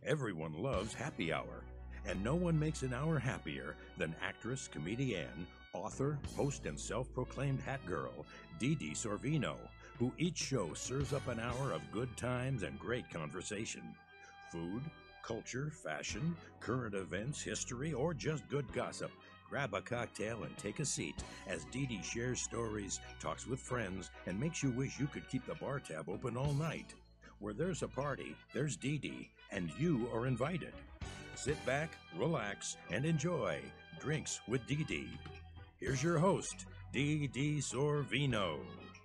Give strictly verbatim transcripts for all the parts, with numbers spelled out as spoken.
Everyone loves happy hour, and no one makes an hour happier than actress, comedian, author, host, and self-proclaimed hat girl, Dee Dee Sorvino, who each show serves up an hour of good times and great conversation. Food, culture, fashion, current events, history, or just good gossip. Grab a cocktail and take a seat as Dee Dee shares stories, talks with friends, and makes you wish you could keep the bar tab open all night. Where there's a party, there's Dee Dee, and you are invited. Sit back, relax, and enjoy Drinks with Dee Dee. Here's your host, Dee Dee Sorvino.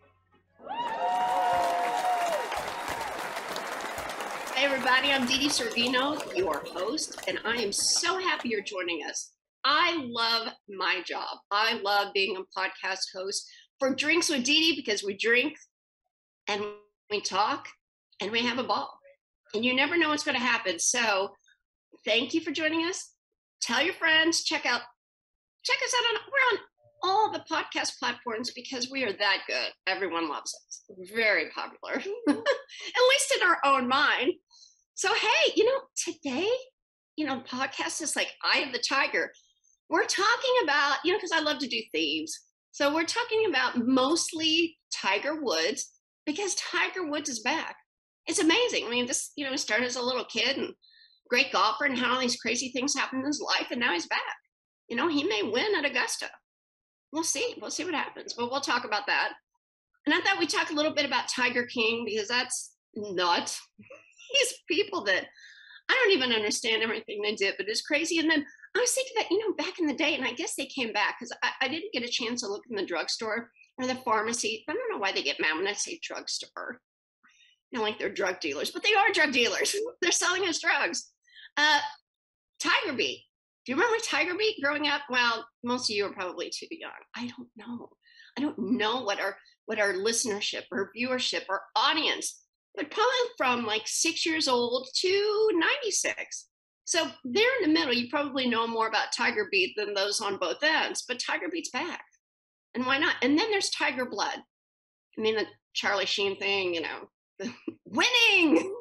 Hi, everybody. I'm Dee Dee Sorvino, your host, and I am so happy you're joining us. I love my job. I love being a podcast host for Drinks with Dee Dee because we drink and we talk and we have a ball. And you never know what's going to happen. So thank you for joining us. Tell your friends, check out, check us out on, we're on all the podcast platforms because we are that good. Everyone loves us. Very popular, at least in our own mind. So, hey, you know, today, you know, podcast is like Eye of the Tiger. We're talking about, you know, because I love to do themes. So we're talking about mostly Tiger Woods because Tiger Woods is back. It's amazing. I mean, this, you know, he started as a little kid and great golfer and had all these crazy things happen in his life. And now he's back. You know, he may win at Augusta. We'll see. We'll see what happens. But we'll talk about that. And I thought we'd talk a little bit about Tiger King because that's nuts. These people that I don't even understand everything they did, but it's crazy. And then I was thinking that, you know, back in the day, and I guess they came back because I, I didn't get a chance to look in the drugstore or the pharmacy. I don't know why they get mad when I say drugstore. You know, like they're drug dealers, but they are drug dealers. They're selling us drugs. Uh, Tiger Beat. Do you remember Tiger Beat growing up? Well, most of you are probably too young. I don't know. I don't know what our what our listenership or viewership or audience, but probably from like six years old to ninety-six. So there in the middle, you probably know more about Tiger Beat than those on both ends, but Tiger Beat's back. And why not? And then there's Tiger Blood. I mean, the Charlie Sheen thing, you know, winning.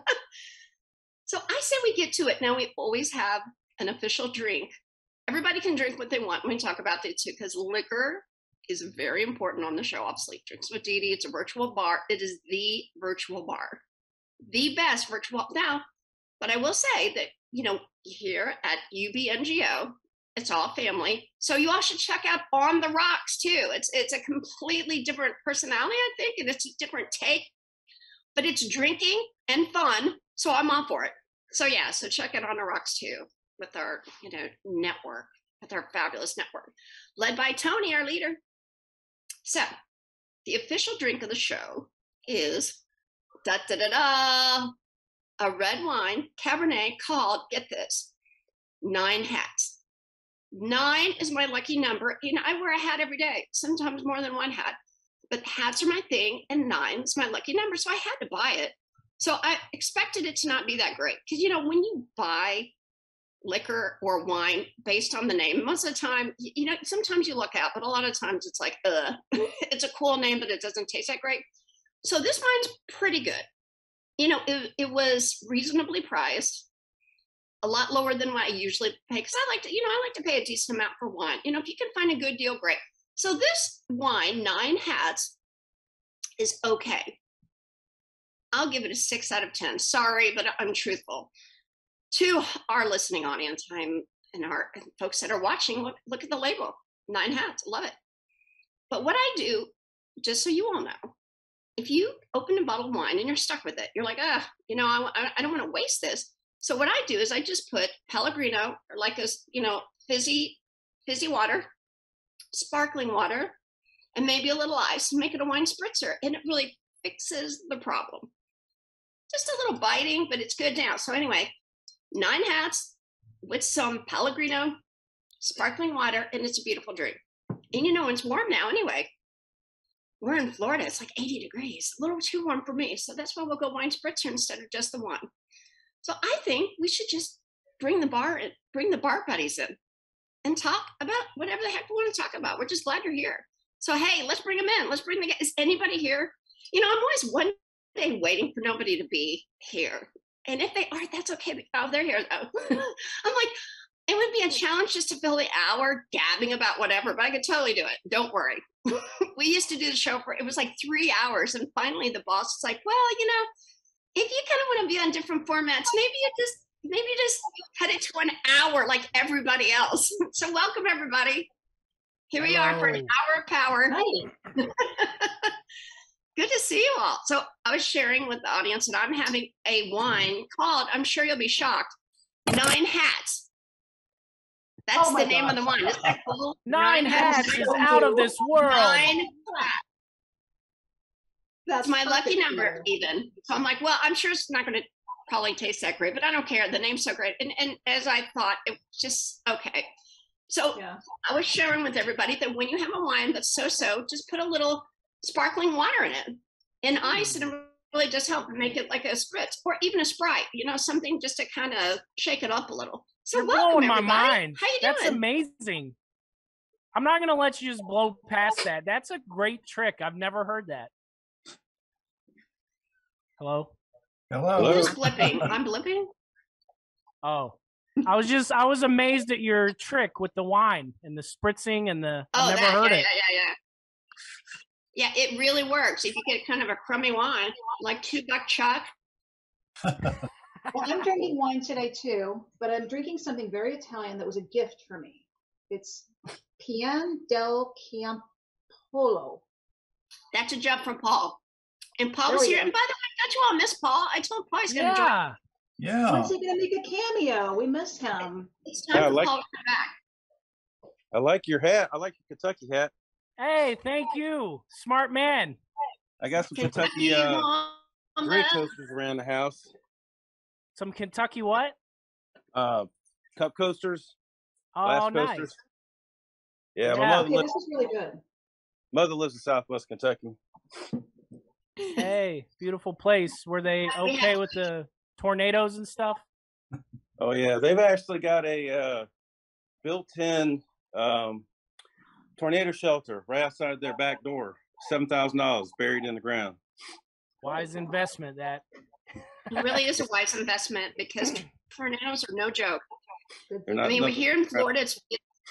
So I say we get to it. Now we always have an official drink. Everybody can drink what they want when we talk about it too, because liquor is very important on the show. Obviously, Drinks with Dee Dee. It's a virtual bar. It is the virtual bar, the best virtual. Now, but I will say that, you know, here at U B N G O, it's all family. So you all should check out On the Rocks too. It's it's a completely different personality, I think, and it's a different take, but it's drinking and fun. So I'm all for it. So yeah, so check it On the Rocks too with our, you know, network, with our fabulous network, led by Tony, our leader. So the official drink of the show is da da da da. A red wine Cabernet called, get this, Nine Hats. Nine is my lucky number. You know, I wear a hat every day, sometimes more than one hat, but hats are my thing, and nine is my lucky number, so I had to buy it. So I expected it to not be that great, because, you know, when you buy liquor or wine based on the name, most of the time, you know, sometimes you look out, but a lot of times it's like, uh, it's a cool name, but it doesn't taste that great. So this wine's pretty good. You know, it, it was reasonably priced, a lot lower than what I usually pay, because I like to, you know, I like to pay a decent amount for wine. You know, if you can find a good deal, great. So this wine, Nine Hats, is okay. I'll give it a six out of ten. Sorry, but I'm truthful. To our listening audience, I'm and our and folks that are watching, look, look at the label, Nine Hats, love it. But what I do, just so you all know, if you open a bottle of wine and you're stuck with it, you're like, ah, you know, I, I don't want to waste this. So what I do is I just put Pellegrino, or like a, you know, fizzy, fizzy water, sparkling water, and maybe a little ice, and make it a wine spritzer. And it really fixes the problem. Just a little biting, but it's good now. So anyway, Nine Hats with some Pellegrino, sparkling water, and it's a beautiful drink. And you know, it's warm now anyway. We're in Florida. It's like eighty degrees, a little too warm for me. So that's why we'll go wine spritzer instead of just the one. So I think we should just bring the bar, bring the bar buddies in and talk about whatever the heck we want to talk about. We're just glad you're here. So, hey, let's bring them in. Let's bring the, is anybody here? You know, I'm always one day waiting for nobody to be here. And if they are, that's okay. Oh, they're here though. I'm like, it would be a challenge just to fill the hour gabbing about whatever, but I could totally do it. Don't worry. We used to do the show for, it was like three hours. And finally the boss was like, well, you know, if you kind of want to be on different formats, maybe you just, maybe just cut it to an hour like everybody else. So welcome everybody. Here we Hello. are for an hour of power. Good to see you all. So I was sharing with the audience that I'm having a wine called, I'm sure you'll be shocked, Nine Hats. That's Oh the my name gosh. of the wine. Isn't that cool? Nine, Nine hats, hats is out of this world. Nine hats. That's It's my lucky perfect, number Peter. even. So I'm like, well, I'm sure it's not going to probably taste that great, but I don't care. The name's so great. And, and as I thought, it was just, okay. So Yeah. I was sharing with everybody that when you have a wine that's so-so, just put a little sparkling water in it and ice, and it really just help make it like a spritz or even a Sprite, you know, something just to kind of shake it up a little. So You're welcome, blowing my everybody. mind. How you That's doing? amazing. I'm not going to let you just blow past that. That's a great trick. I've never heard that. Hello? Hello. Who's blipping? I'm blipping? Oh. I was just, I was amazed at your trick with the wine and the spritzing and the, Oh, I've never that, heard yeah, it. yeah, yeah, yeah. Yeah, it really works. If you get kind of a crummy wine, like two buck chuck. Well, I'm drinking wine today too, but I'm drinking something very Italian that was a gift for me. It's Pian del Campolo. That's a jump from Paul. And There Paul's we here. go. And by the way, don't you all miss Paul? I told Paul he's going to join. Yeah. Yeah. When's he gonna make a cameo? We missed him. It's time Yeah, I for like- Paul to come back. I like your hat. I like your Kentucky hat. Hey, thank you. Smart man. I got some Kentucky uh, Mama. drink coasters around the house. Some Kentucky what? Uh, cup coasters, Oh, glass nice. coasters. Yeah, my Yeah. mother, Okay, lives, this is really good. mother lives in Southwest Kentucky. Hey, beautiful place. Were they okay with the tornadoes and stuff? Oh yeah, they've actually got a uh, built-in um, tornado shelter right outside their back door. Seven thousand dollars buried in the ground. Wise investment, that. It really is a wise investment because tornadoes are no joke. Good They're thing. not I mean, we're nothing- here in Florida. It's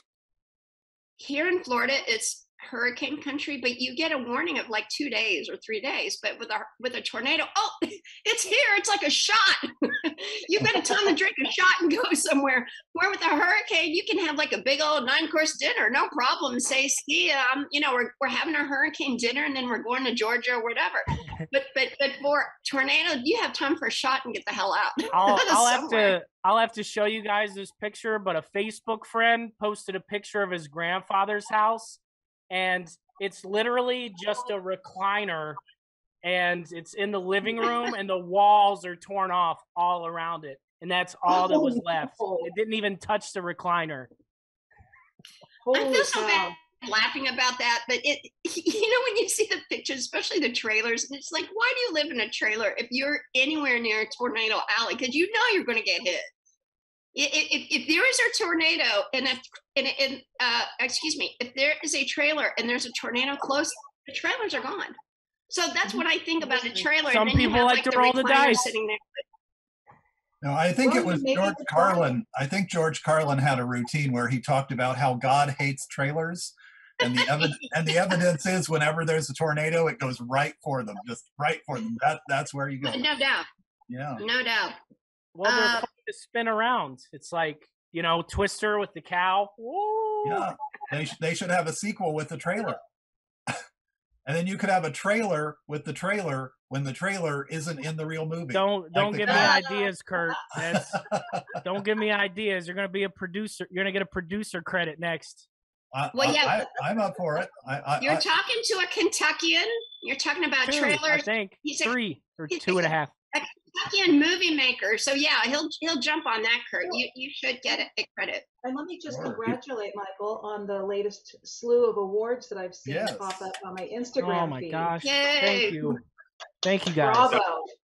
here in Florida. It's hurricane country, but you get a warning of like two days or three days. But with a with a tornado, oh, it's here. It's like a shot. You've got time to drink a shot and go somewhere. Where with a hurricane, you can have like a big old nine course dinner, no problem. Say, ski, um, you know, we're we're having our hurricane dinner and then we're going to Georgia or whatever. But but but for tornado, you have time for a shot and get the hell out. I'll, I'll have Somewhere. to I'll have to show you guys this picture, but a Facebook friend posted a picture of his grandfather's house, and it's literally just a recliner, and it's in the living room, and the walls are torn off all around it, and that's all that was left. It didn't even touch the recliner. I Holy feel so cow. bad laughing about that, but it, you know, when you see the pictures, especially the trailers, it's like, why do you live in a trailer if you're anywhere near a tornado alley? Because you know you're going to get hit. If, if, if there is a tornado and if, and, and uh, excuse me, if there is a trailer and there's a tornado close, the trailers are gone. So that's what I think about a trailer. Some and then you people have, like to the roll the recliner dice. Sitting there. No, I think Well, it was maybe George it's fine. Carlin. I think George Carlin had a routine where he talked about how God hates trailers, and the evidence and the evidence is whenever there's a tornado, it goes right for them, just right for them. That that's where you go. No doubt. Yeah. No doubt. Well, they're Uh, fun to spin around. It's like, you know, Twister with the cow. Woo! Yeah. They sh- they should have a sequel with the trailer, and then you could have a trailer with the trailer when the trailer isn't in the real movie. Don't don't the give me cow. ideas, Kurt. That's, don't give me ideas. You're gonna be a producer. You're gonna get a producer credit next. I, Well, I- yeah. I, I'm up for it. I, I, You're I, talking to a Kentuckian. You're talking about Two, I trailers. think He's a- three or he's two and a half. A Kentuckian movie maker. So yeah, he'll he'll jump on that, Kurt. You you should get a credit. And let me just Sure. congratulate Michael on the latest slew of awards that I've seen Yes. pop up on my Instagram Oh my feed. gosh! Yay. Thank you, thank you guys. Bravo.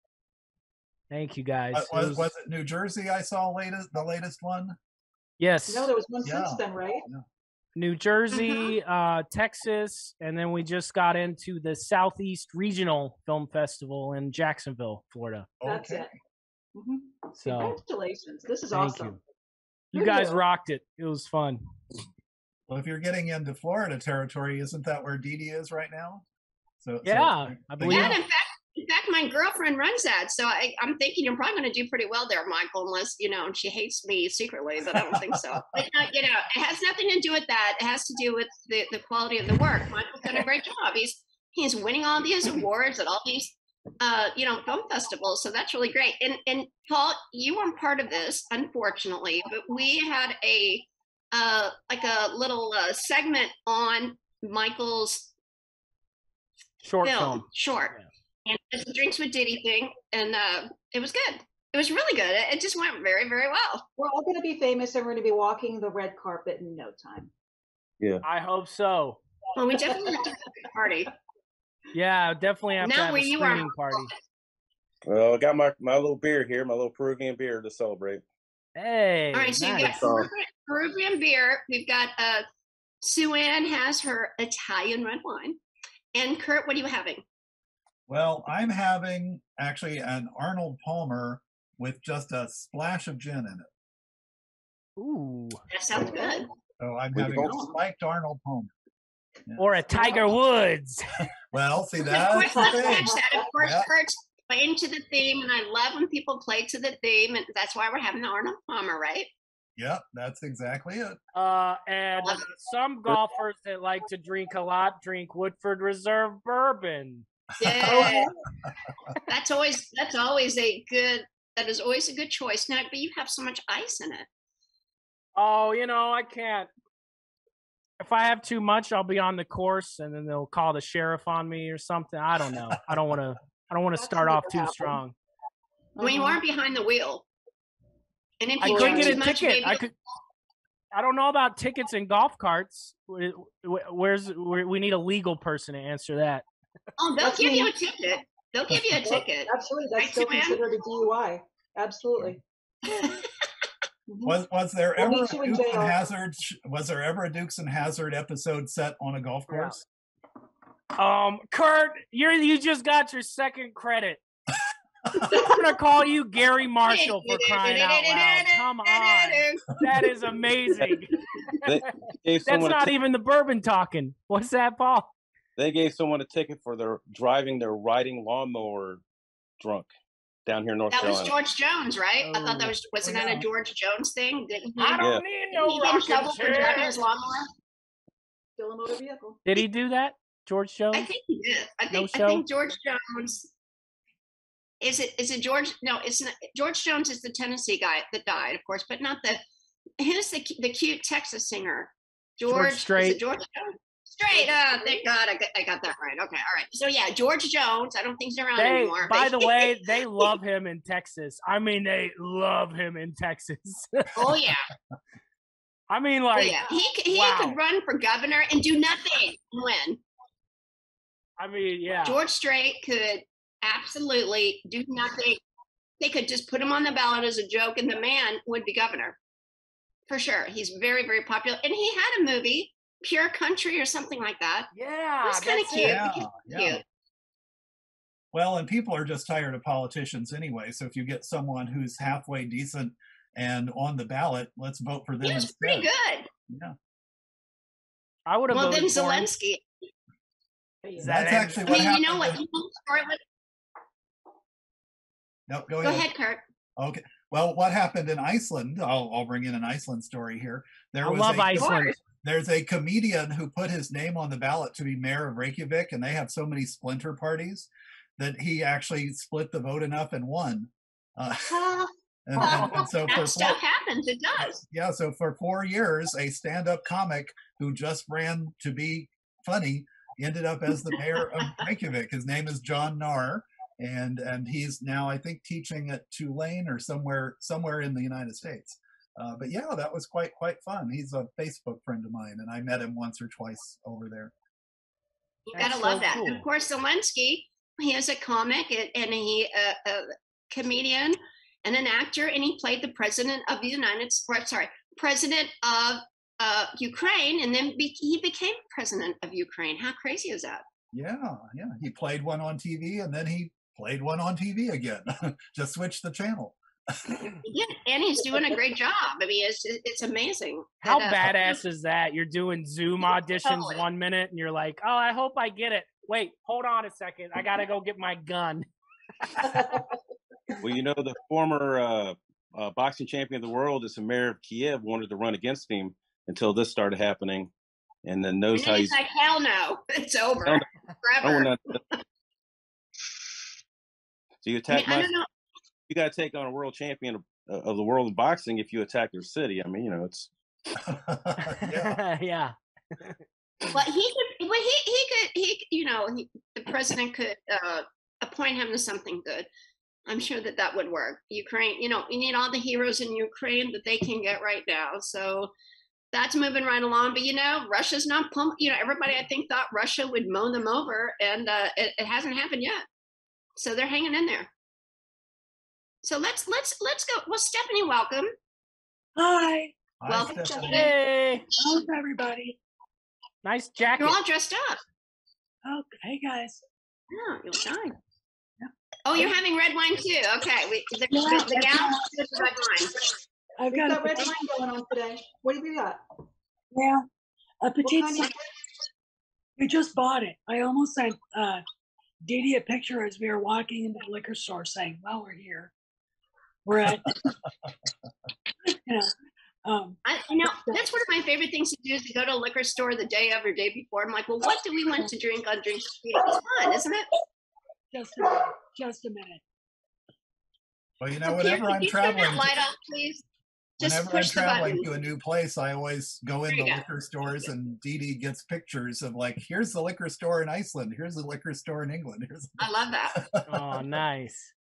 Thank you guys. uh, It was, was- was it New Jersey? I saw latest the latest one. yes, No, there was one Yeah. since then, right? New Jersey, uh, Texas, and then we just got into the Southeast Regional Film Festival in Jacksonville, Florida. That's Okay. it. Mhm. So Congratulations. This is thank awesome. you. You Good guys deal. rocked it. It was fun. Well, if you're getting into Florida territory, isn't that where Dee Dee is right now? So Yeah, so, I believe. Yeah, and in fact, in fact, my girlfriend runs that, so I, I'm thinking you're probably going to do pretty well there, Michael. Unless you know, she hates me secretly, but I don't think so. But uh, you know, it has nothing to do with that. It has to do with the, the quality of the work. Michael's done a great job. He's he's winning all these awards at all these uh, you know film festivals, so that's really great. And and Paul, you weren't part of this, unfortunately, but we had a uh, like a little uh, segment on Michael's Short film, film. short. And it's a Drinks with Diddy thing, and uh, it was good. It was really good. It, it just went very, very well. We're all going to be famous, and we're going to be walking the red carpet in no time. Yeah. I hope so. Well, we definitely have to have a party. Yeah, definitely have Not to have where a you are. screening party. Well, I got my, my little beer here, my little Peruvian beer to celebrate. Hey, All right, so nice. you've got Peruvian, Peruvian beer. We've got uh, Sue Ann has her Italian red wine. And Kurt, what are you having? Well, I'm having actually an Arnold Palmer with just a splash of gin in it. Ooh. That sounds good. So I'm We having can a go- spiked Arnold Palmer. Yeah. Or a Tiger Woods. Well, see, Of that's course, the let's thing. match that. Of course, Yeah. Kurt's playing to the theme, and I love when people play to the theme, and that's why we're having the Arnold Palmer, right? Yep, that's exactly it. Uh, and some golfers that like to drink a lot drink Woodford Reserve bourbon. Yeah, that's always that's always a good that is always a good choice. Now, but you have so much ice in it. Oh, you know, I can't. If I have too much, I'll be on the course, and then they'll call the sheriff on me or something. I don't know. I don't want to. I don't want to That's start off never too happened. strong. When you Mhm. aren't behind the wheel, and if I you could drink get too a much, ticket. maybe I could. I don't know about tickets and golf carts. Where- Where's where, we need a legal person to answer that. oh, they'll That's give me. you a ticket. They'll give you a ticket. Absolutely. That's Right, still Sue Ann? considered a D U I. Absolutely. Mhm. Was was there We'll ever a meet you in Dukes and jail. Hazard? Was there ever a Dukes and Hazard episode set on a golf Yeah. course? Um, Kurt, you're you just got your second credit. I'm gonna call you Gary Marshall for crying out loud. Come on, that is amazing. They gave That's someone a not ti- even the bourbon talking. What's that, Paul? they gave someone a ticket for their driving their riding lawnmower drunk down here in North That was Carolina. George Jones, right? I thought that was wasn't Oh, that yeah. a George Jones thing? Didn't he, I don't Yeah. need didn't no he get in rocking trouble for driving chair. his lawnmower? Still a motor vehicle. Did he do that, George Jones? I think he did. I No think I show? think George Jones. Is it is it George? No, it's not. George Jones is the Tennessee guy that died, of course, but not the. Who's the the cute Texas singer? George, Strait. Is it George Jones? Straight. Oh, thank God, I got, I got that right. Okay, all right. So yeah, George Jones. I don't think he's around They, anymore. by but- the way, they love him in Texas. I mean, they love him in Texas. oh yeah, I mean, oh like, yeah. He c- he wow. could run for governor and do nothing and win. I mean, yeah. George Strait could absolutely do nothing. They could just put him on the ballot as a joke, and the man would be governor for sure. He's very, very popular, and he had a movie, Pure Country, or something like that. Yeah, It's kind of that's cute. it. Yeah, He's yeah. cute. Well, and people are just tired of politicians anyway. So if you get someone who's halfway decent and on the ballot, let's vote for them He was instead. pretty good. Yeah, I would have Well, then voted for him. Zelensky. that's actually I what mean, happened. you know what? with- You know the story with- No, go Go ahead. ahead, Kurt. Okay. Well, what happened in Iceland? I'll, I'll bring in an Iceland story here. There I was love a, Iceland. There's a comedian who put his name on the ballot to be mayor of Reykjavik, and they have so many splinter parties that he actually split the vote enough and won. Uh, Well, and, and, and so for that four, stuff happens. It does. yeah, so for four years, a stand-up comic who just ran to be funny ended up as the mayor of Reykjavik. His name is John Nahr, and and he's now, I think, teaching at Tulane or somewhere somewhere in the United States. Uh, but yeah, that was quite quite fun. He's a Facebook friend of mine, and I met him once or twice over there. You That's gotta love so that. cool. And of course, Zelensky, he is a comic and, and he uh, a comedian and an actor, and he played the president of the United States. Sorry, president of uh, Ukraine, and then be, he became president of Ukraine. How crazy is that? Yeah, yeah. He played one on T V, and then he played one on T V again. Just switched the channel. Yeah, and he's doing a great job. I mean, it's it's amazing. How And, uh, badass is that? You're doing Zoom auditions Totally. one minute, and you're like, "Oh, I hope I get it." Wait, hold on a second. I gotta go get my gun. Well, you know, the former uh, uh, boxing champion of the world, is the mayor of Kiev, wanted to run against him until this started happening, and then knows And how then he's. he's like, hell no, it's over Hell no, forever. not, so you I attack mean, I my. don't know. You got to take on a world champion of, uh, of the world in boxing if you attack their city. I mean, you know, it's. Yeah. Yeah. Well, he could. Well, he he could. He you know, he, the president could uh, appoint him to something good. I'm sure that that would work. Ukraine, you know, you need all the heroes in Ukraine that they can get right now. So that's moving right along. But you know, Russia's not pump. You know, everybody I think thought Russia would mow them over, and uh, it, it hasn't happened yet. So they're hanging in there. So let's let's let's go. Well, Stephanie, welcome. Hi. Hi, Welcome, Stephanie. Stephanie. Hey, How's everybody? nice jacket. You're all dressed up. Oh, hey guys. Oh, you'll shine. Oh, you're having red wine too. Okay, we the, Yeah, the, the that's gal right. with the red wine. I've We've got, got a red petite, wine going on today. What have you got? well, a What petite. kind of? We just bought it. I almost sent uh, Dee Dee a picture as we were walking into the liquor store, saying, "Well, we're here. We're at." you know, um, I, you know, that's one of my favorite things to do is to go to a liquor store the day of or day before. I'm like, well, what do we want to drink on Drinks with Dee Dee? It's fun, isn't it? just a minute. Just a minute. Well, you know, So, Pierre, whenever could I'm you turn traveling, that light off, please? Just whenever I'm push the traveling button. to a new place, I always go There in you the go. liquor stores, and Dee Dee gets pictures of like, here's the liquor store in Iceland, here's the liquor store in England. Here's I love that. Oh, nice.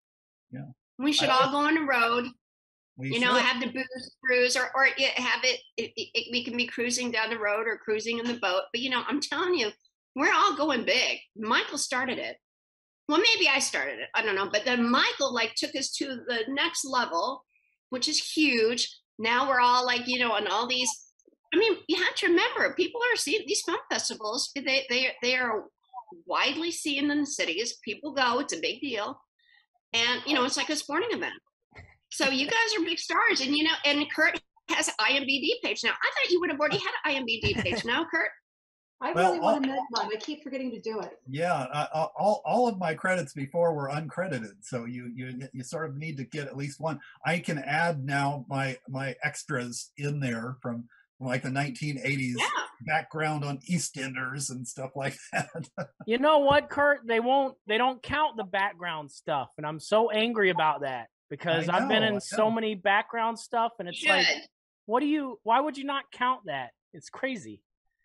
We should I all go on the road. we You know, should. have the booze cruise, or or yeah, have it, it, it. We can be cruising down the road or cruising in the boat. But you know, I'm telling you, we're all going big. Michael started it. Well, maybe I started it. I don't know. But then Michael like took us to the next level, which is huge. Now we're all like, you know, on all these. I mean, you have to remember, people are seeing these film festivals. They they they are widely seen in the cities. People go. It's a big deal, and you know, it's like a sporting event. So you guys are big stars, and you know, and Kurt has an I M D B page now. I thought you would have already had an I M D B page now, Kurt. I Well, really want to make one. I keep forgetting to do it. Yeah, I, I- all all of my credits before were uncredited, so you you you sort of need to get at least one. I can add now my my extras in there from like the nineteen eighties Yeah. background on EastEnders and stuff like that. You know what, Kurt? They won't. They don't count the background stuff, and I'm so angry about that because I I've been know, in I so know. many background stuff, and it's Should. like, what do you? Why would you not count that? It's crazy.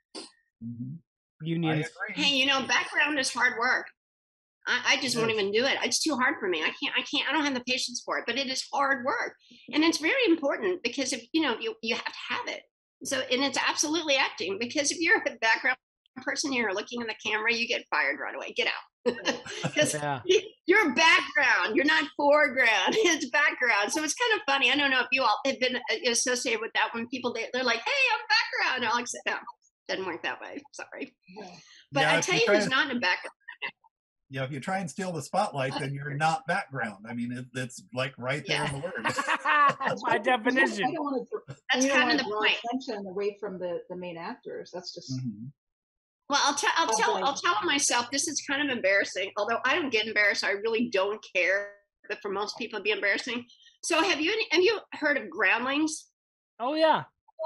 Mhm. I Unions. agree. Hey, you know, background is hard work. I, I just It won't is. even do it. It's too hard for me. I can't. I can't. I don't have the patience for it. But it is hard work, and it's very important because if you know, you you have to have it. So, and it's absolutely acting because if you're a background person, you're looking in the camera, you get fired right away. Get out because Yeah. you're background. You're not foreground. It's background. So it's kind of funny. I don't know if you all have been associated with that when people they, they're like, "Hey, I'm background." And I'll accept. No, doesn't work that way. Sorry. But Yeah, I if tell you you try who's to- not in background. Yeah, if you try and steal the spotlight, then you're not background. I mean, it, it's like right there in the word. That's my I definition. don't want to. That's you don't kind of want to the draw point. attention away from the the main actors. That's just. Mhm. Well, I'll tell I'll Oh, tell boy. I'll tell myself this is kind of embarrassing. Although I don't get embarrassed, I really don't care. But for most people, it'd be embarrassing. So have you have you heard of Groundlings? Oh yeah.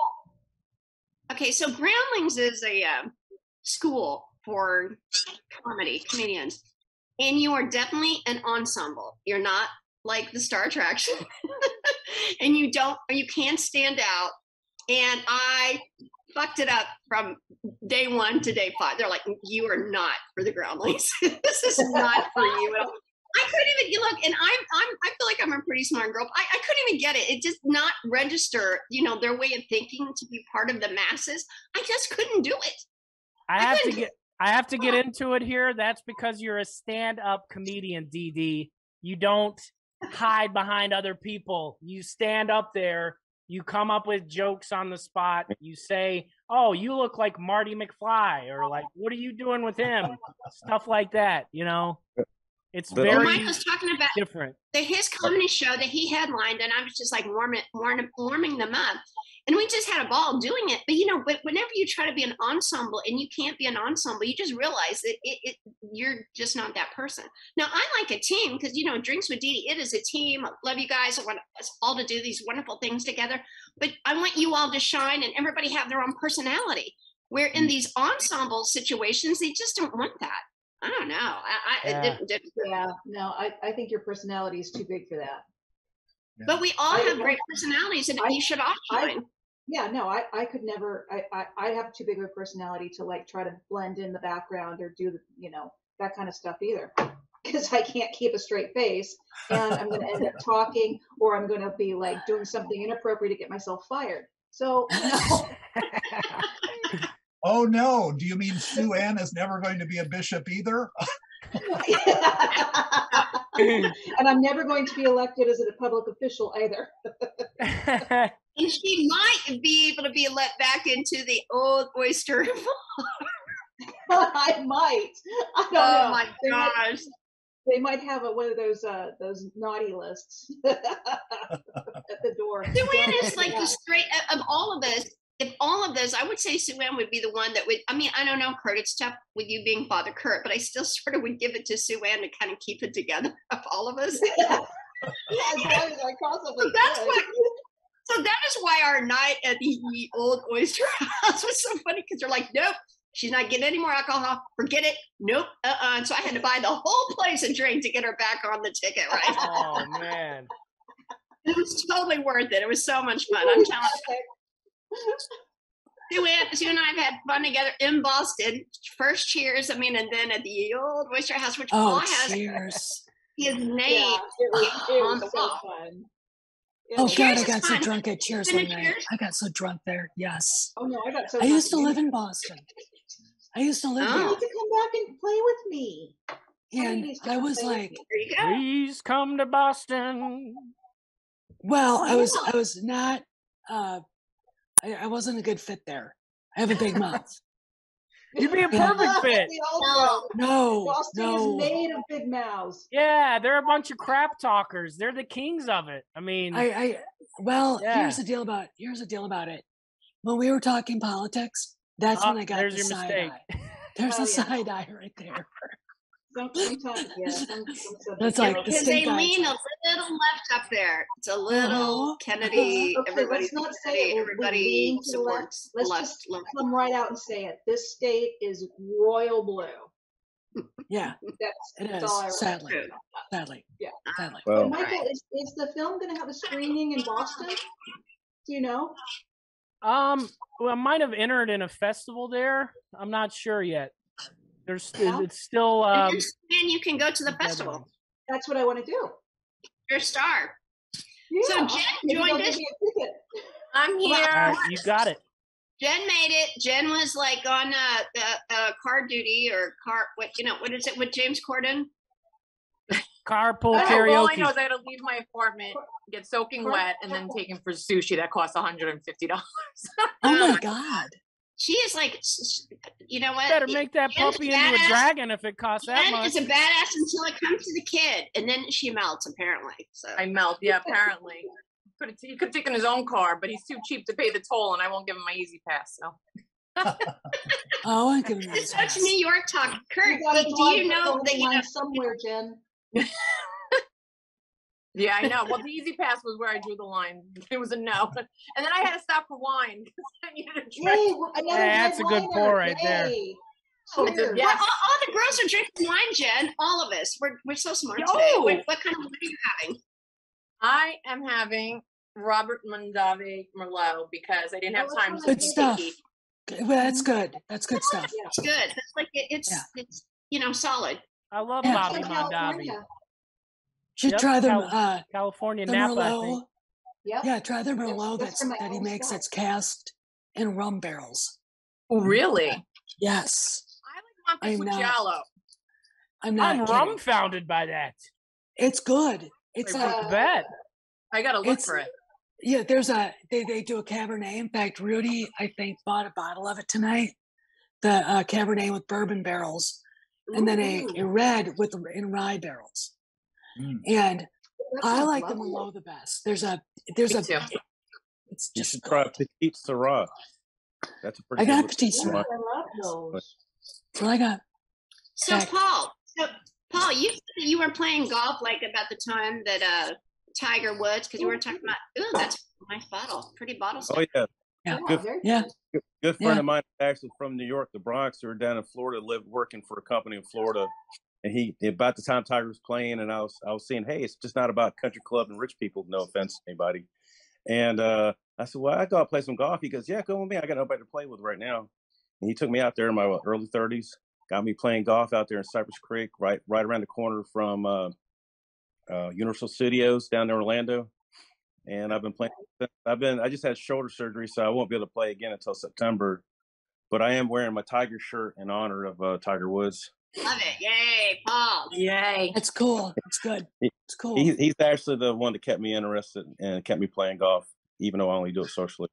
Okay, so Groundlings is a uh, school for comedy comedians, and you are definitely an ensemble. You're not like the Star Attraction, and you don't or you can't stand out. And I fucked it up from day one to day five. They're like, you are not for the Groundlings. This is not for you at all. I couldn't even you look, and I'm I'm I feel like I'm a pretty smart girl. I, I couldn't even get it. It just not register, you know, their way of thinking to be part of the masses. I just couldn't do it. I I have to couldn't- get. I have to get into it here. That's because you're a stand-up comedian, D D. You don't hide behind other people. You stand up there. You come up with jokes on the spot. You say, "Oh, you look like Marty McFly," or like, "What are you doing with him?" Stuff like that. You know, It's But very Mike was talking about different. the his comedy show that he headlined, and I was just like warming warming warming them up, and we just had a ball doing it. But you know, but whenever you try to be an ensemble and you can't be an ensemble, you just realize that it, it you're just not that person. Now I like a team because you know, Drinks with Dee Dee, it is a team. I love you guys. I want us all to do these wonderful things together. But I want you all to shine and everybody have their own personality. Where in these ensemble situations, they just don't want that. I don't know. I, I Yeah. it didn't, didn't Yeah, no, I, I think your personality is too big for that. Yeah. But we all I- have great personalities, and I- you should all I- shine. Yeah, no, I, I could never, I, I, I have too big of a personality to like try to blend in the background or do the, you know, that kind of stuff either. Because I can't keep a straight face and I'm going to end up talking or I'm going to be like doing something inappropriate to get myself fired. So, no. Oh no, do you mean Sue Ann is never going to be a bishop either? And I'm never going to be elected as a public official either. And she might be able to be let back into the old oyster. I might. I don't Oh know. my They might- gosh. They might have a, one of those uh, those naughty lists at the door. Sue Ann is like the straight of all of us. If all of this, I would say Sue Ann would be the one that would. I mean, I don't know, Kurt. It's tough with you being Father Kurt, but I still sort of would give it to Sue Ann to kind of keep it together of all of us. Yeah, as long as I possibly So that's could. what. So that is why our night at the old oyster house was so funny because they're like, nope, she's not getting any more alcohol. Forget it. Nope. Uh-uh. And so I had to buy the whole place a drink to get her back on the ticket, right? Oh man. It was totally worth it. It was so much fun. I'm telling you. Sue Ann, Sue and I have had fun together in Boston. First cheers. I mean, and then at the old oyster house, which Paul Oh, has cheers. his name Yeah, it was, it on was the so wall. fun. It Oh was- God, Cheers I is got so fun. drunk at Cheers Isn't one it night. cheers? I got so drunk there. Yes. Oh no, I got so. I used to drunk. live in Boston. I used to live Oh. You there. need to come back and play with me. Somebody And needs to I come was play with like, me. There you go. Please come to Boston. well, Oh, I was yeah. I was not uh I, I wasn't a good fit there. I have a big mouth. You'd be a Yeah. perfect fit. We all know. No, Boston no. is made of big mouths. Yeah, they're a bunch of crap talkers. They're the kings of it. I mean, I, I well, Yeah. here's the deal about here's the deal about it. When we were talking politics, that's Oh, when I got there's the your side mistake. eye. There's Oh, the yeah. side eye right there. Some, sometimes, yeah. Some, some subjects That's are like okay. the Because they stink eye lean a type. little left up there. It's a little Uh-huh. Kennedy. Okay, Everybody, let's not say Kennedy, it. We- we everybody lean to the left. supports Let's left. just left. come right out and say it. This state is royal blue. Yeah, That's, it that's is. all I Sadly, True. sadly, Yeah. sadly. But Well, Michael, is, is the film going to have a screening in Boston? Do you know? um, well, I might have entered in a festival there. I'm not sure yet. There's, Yeah. it's still. And Um, then Stan, you can go to the festival. deadlines. That's what I want to do. You're a star. Yeah. Jen Maybe they'll joined give us. me a ticket. I'm All here. right, you got it. Jen made it. Jen was like on uh, uh, uh, car duty or car. What you know? What is it with James Corden? Carpool Oh, All I karaoke. know is I had to leave my apartment, get soaking wet, and then take him for sushi that costs one hundred fifty dollars. Oh my God. She is like, s- s- you know what? Better make that Jen's puppy into a badass. dragon if it costs that Jen much. is a badass until it comes to the kid, and then she melts apparently. So I melt. Yeah, apparently. Could have, he could have taken his own car, but he's too cheap to pay the toll, and I won't give him my Easy Pass. So Oh, I give him it's this. such New York talk. Kurt, You gotta do draw you the know that you know? line somewhere, Jen? yeah, I know. Well, the Easy Pass was where I drew the line. It was a no, and then I had to stop for wine because I needed a drink. Yay, another Yeah, that's a good red pour liner. right there. Yay. Oh, Cheers. We're all, all the girls are drinking wine, Jen. All of us. We're we're so smart Yo! today. What, what kind of wine are you having? I am having Robert Mondavi Merlot because I didn't have Oh, time that's to Good be stuff. picky. Well, that's good. That's good stuff. It's good. It's like it, it's Yeah. it's you know solid. I love Yeah. Bobby From Mondavi. California. Should Yep, try the Cal- uh California the Napa, I think. Merlot. Yep. Yeah, try the That's- Merlot that's that's, from my that he own makes stuff. that's cast in rum barrels. Oh, really? Yes. I like I'm not- Montepuccialo. I'm not I'm kidding. rumfounded by that. It's good. It's Like, like I bet. I gotta look It's- for it. yeah, there's a they, they do a Cabernet. In fact, Rudy, I think, bought a bottle of it tonight. The uh, Cabernet with bourbon barrels. and then a, Ooh. a red with in rye barrels. Mm. And That I sounds like the lovely. Merlot the best. There's a there's Me a too. it's You just should try good. Petite Syrah. That's a pretty I good got looking Petite Yes, Syrah. wine. I love those. So I got So Heck. Paul, so Paul, you said that you were playing golf like about the time that uh Tiger Woods, because you were talking about. Ooh, that's a nice bottle, pretty bottle Oh stuff. yeah, Yeah. Yeah, Good- very yeah. good. good, good friend Yeah. of mine, actually from New York, the Bronx, who were down in Florida, lived working for a company in Florida. And he, about the time Tiger was playing, and I was, I was saying, hey, it's just not about country club and rich people. No offense to anybody. And uh, I said, well, I go out play some golf. He goes, yeah, go with me. I got nobody to play with right now. And he took me out there in my what, early thirties, got me playing golf out there in Cypress Creek, right, right around the corner from uh, uh, Universal Studios down in Orlando. And I've been playing. I've been. I just had shoulder surgery, so I won't be able to play again until September. But I am wearing my Tiger shirt in honor of uh, Tiger Woods. Love it. Yay, Paul. Yay. That's cool. It's good. It's cool. He, he's actually the one that kept me interested and kept me playing golf, even though I only do it socially.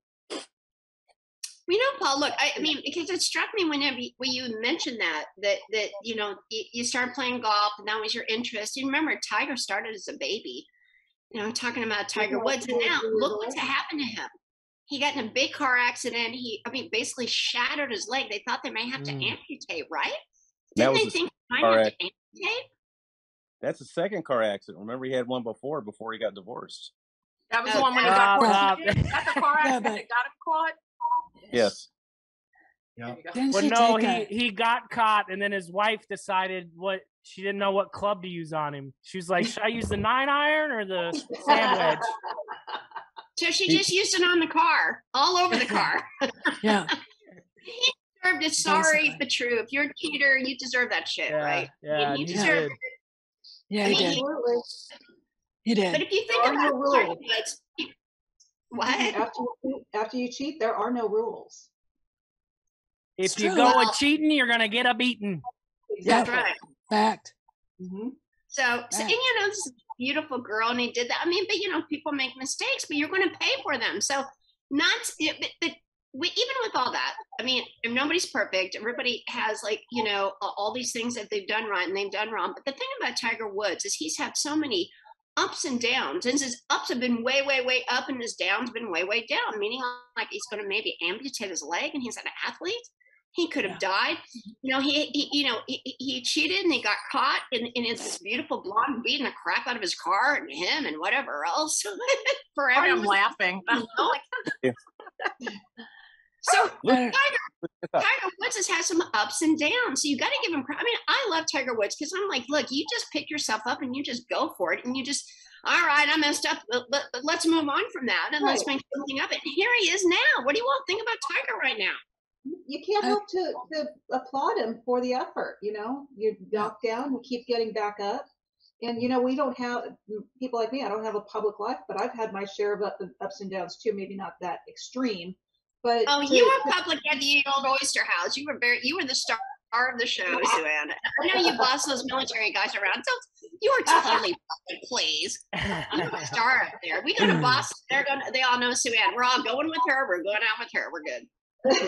You know, Paul, look, I, I mean, because it struck me whenever you, when you mentioned that, that, that, you know, you, you started playing golf and that was your interest. You remember Tiger started as a baby, you know, talking about Tiger Yeah, Woods. And now yeah, look yeah. what's happened to him. He got in a big car accident. He, I mean, basically shattered his leg. They thought they may have to Mm. amputate, right? That Didn't was they a think they car might have to accident. amputate? That's the second car accident. Remember, he had one before, before he got divorced. That was the Oh, one when he stop, got stop. caught. That's the car Yeah, accident but- that got him caught. Yes. Yeah. There you go. Didn't Well, she no, take he a, he got caught, and then his wife decided what she didn't know what club to use on him. She was like, "Should I use the nine iron or the sand wedge?" So she He- just used it on the car, all over the car. yeah. He deserved it. Sorry, Basically. but true. If you're a cheater, you deserve that shit, Yeah, right? yeah, he and he deserved did. Yeah, I he mean, did. Absolutely. He But did. if you think There are about no Tiger rules. Woods, he- what? After you, after you cheat, there are no rules. If It's you true. go Well- a cheating, you're gonna get a beating. Yeah. That's right. Fact. Mm-hmm. So, so and, Right. you know, this is a beautiful girl, and he did that. I mean, but you know, people make mistakes, but you're going to pay for them. So, not but, but we, even with all that, I mean, and nobody's perfect. Everybody has like you know all these things that they've done right and they've done wrong. But the thing about Tiger Woods is he's had so many ups and downs, and his ups have been way, way, way up, and his downs have been way, way down. Meaning, like he's going to maybe amputate his leg, and he's an athlete. He could have Yeah. died. You know, he, he you know, he, he cheated and he got caught, and, and it's this beautiful blonde beating the crap out of his car and him and whatever else. Forever. Sorry, I'm laughing. You know? Yeah. So Look, Tiger, Tiger Woods has had some ups and downs. So you got to give him credit. I mean, I love Tiger Woods because I'm like, look, you just pick yourself up and you just go for it, and you just, all right, I messed up, but, but, but let's move on from that and let's Right. make something of it. And here he is now. What do you all think about Tiger right now? You can't I- help to, to applaud him for the effort. You know, you knock down, you keep getting back up. And, you know, we don't have people like me. I don't have a public life, but I've had my share of up, ups and downs too. Maybe not that extreme, but Oh, to- you were public at the old Oyster House. You were very, you were the star of the show, Sue-Ann. I know you bossed those military guys around. So you were totally public, please. You were the star up there. We go to Boston. They're going. They all know Sue-Ann. We're all going with her. We're going out with her. We're good.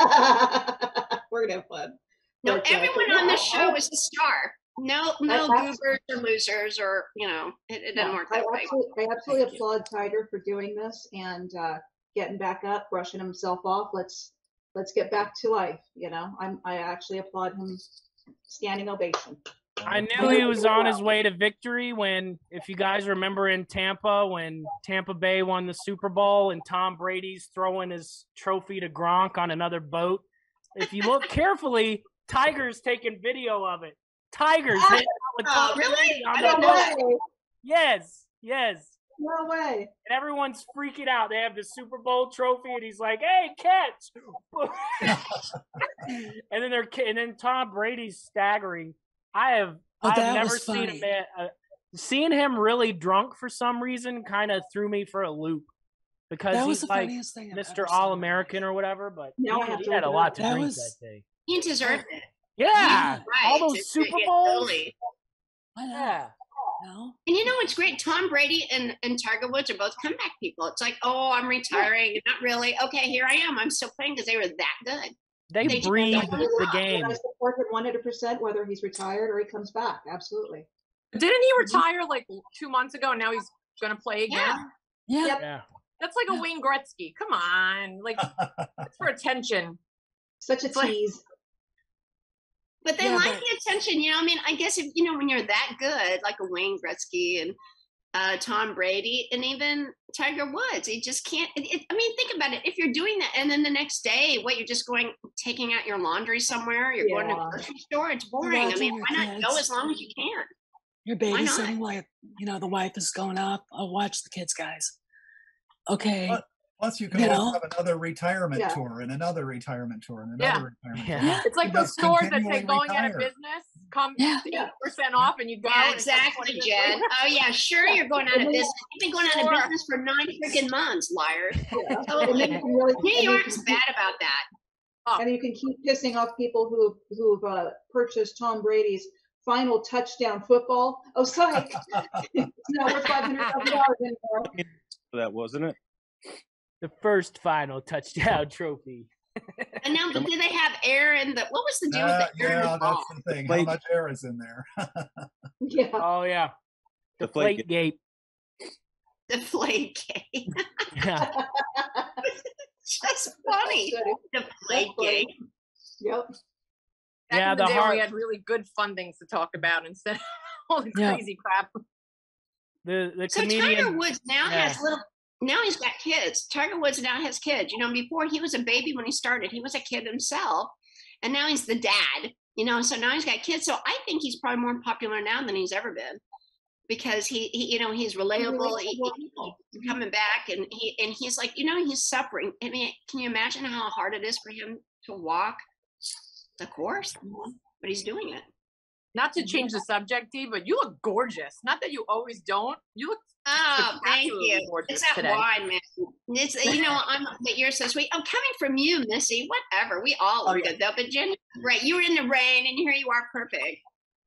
we're gonna have fun. No, But, uh, everyone yeah, on this I- show is a star. No, no I- I- goobers or losers, or you know, it, it doesn't Yeah, work I that way. absolutely, I absolutely applaud Tiger for doing this and uh, getting back up, brushing himself off. Let's let's get back to life. You know, I'm I actually applaud him, standing ovation. I knew he was on his way to victory when, if you guys remember in Tampa, when Tampa Bay won the Super Bowl and Tom Brady's throwing his trophy to Gronk on another boat. If you look carefully, Tiger's taking video of it. Tiger's hanging out with Oh, Tom really? Brady on I the didn't know boat. that. Yes, yes. No way. And everyone's freaking out. They have the Super Bowl trophy, and he's like, "Hey, catch!" and then they're and then Tom Brady's staggering. I have Oh, I've that never was seen a funny. man. Uh, seeing him really drunk for some reason kind of threw me for a loop because That was he's the like funniest thing. I've Mister ever seen in my All American life. or whatever. But Now I he, have he to had a look it lot up. to That drink was- that day. He deserved it. Yeah, Right. all those It's- Super yeah, Bowls. totally. I know. Yeah. No. And you know what's great? Tom Brady and, and Tiger Woods are both comeback people. It's like, oh, I'm retiring. Not really. Okay, here I am. I'm still playing because they were that good. They, They do. breathe They the do. game. I support him one hundred percent, whether he's retired or he comes back. Absolutely. Didn't he retire like two months ago, and now he's gonna play again? Yeah. Yeah. Yep. Yeah. That's like a Wayne Gretzky. Come on, like it's for attention. Such a It's like- tease. But they Yeah, like but- the attention, you know. I mean, I guess if you know when you're that good, like a Wayne Gretzky and uh, Tom Brady, and even Tiger Woods, you just can't. It, it, I mean, think about it. If you're doing that, and then the next day, what you're just going taking out your laundry somewhere, you're going to Yeah. the grocery store. It's boring. I watching mean, your why not go kids. as long as you can? You're Why not? babysitting while you know the wife is going up. I'll watch the kids, guys. Okay. What? Plus, you can You always know? have another retirement Yeah. tour and another retirement tour and Yeah. another retirement Yeah. tour. Yeah. It's like You those just stores that say continually going out of retire. business come Yeah. eight percent off, and you go. Yeah, and it's like exactly, twenty Jen. percent. Oh yeah, sure. You're going out of business. You've been going out of Sure. business for nine freaking months, liar. Yeah. And Totally. then you can really, New and you York's can bad about that. keep, and you can keep pissing off people who who've uh, purchased Tom Brady's final touchdown football. Oh, sorry. No, we're five hundred thousand dollars anymore. That wasn't it. The first final touchdown trophy. And now, do they have air in the? What was the deal Uh, with the air in yeah, the that's ball? the thing. How Like- much air is in there? Yeah. Oh yeah. Deflate Deflate gate. Deflate gate. Yeah. Just funny. Deflate gate. Yep. Back Yeah, in the, the day, heart- we had really good fun things to talk about instead of all the Yeah. crazy crap. The the So Tiger comedian. Woods now Yeah. has little. Now he's got kids. Tiger Woods now has kids. You know, before he was a baby when he started, he was a kid himself, and now he's the dad. You know, so now he's got kids. So I think he's probably more popular now than he's ever been, because he, he you know, he's relatable. He, he- he's coming back, and he and he's like, you know, he's suffering. I mean, can you imagine how hard it is for him to walk the course? But he's doing it. Not to change the subject, Dee, but you look gorgeous. Not that you always don't. You look Oh, thank absolutely you. gorgeous It's that today. wine, man. It's you know, I'm but you're so sweet. Oh, coming from you, Missy. Whatever. We all Oh, look yeah. good though. But Jen, right? You were in the rain, and here you are, perfect.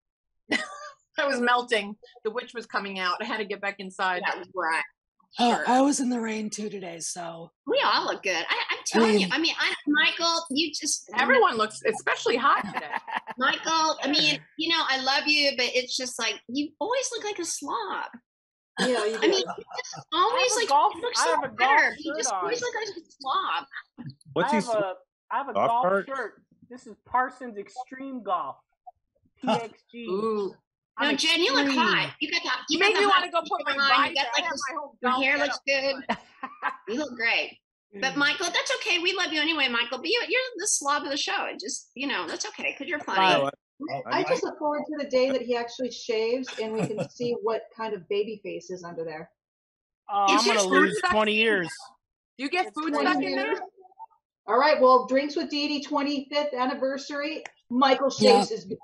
I was melting. The witch was coming out. I had to get back inside. That was right. Oh, Sure. I was in the rain too today, so We all look good. I, I'm telling you. mean- I mean, I, Michael, you just Everyone looks especially hot today. Michael. I mean, you know, I love you, but it's just like you always look like a slob. Yeah, you I mean, do. you just always I have a like golf- you look I so have a golf better. You shirt just on. always look like a slob. What's I he? have a I have a Golf golf cart? shirt. This is Parsons Extreme Golf. P X G. Ooh. No, I'm Jen, you look extreme. hot. You got the You you made got me the want to hot go put my t-shirt on. visor. You got I like have this, my whole your golf hair getup looks good. You look great. But Michael, that's okay. We love you anyway, Michael. But you, you're the slob of the show. It just, you know, that's okay because you're funny. Uh, No, I- I I- just look forward to the day that he actually shaves and we can see what kind of baby face is under there. Oh, It's I'm gonna just lose food twenty stuck in years. Do you get It's food crazy. stuck in there? All right, well, Drinks with Dee Dee twenty-fifth anniversary. Michael Yeah. shaves his beard.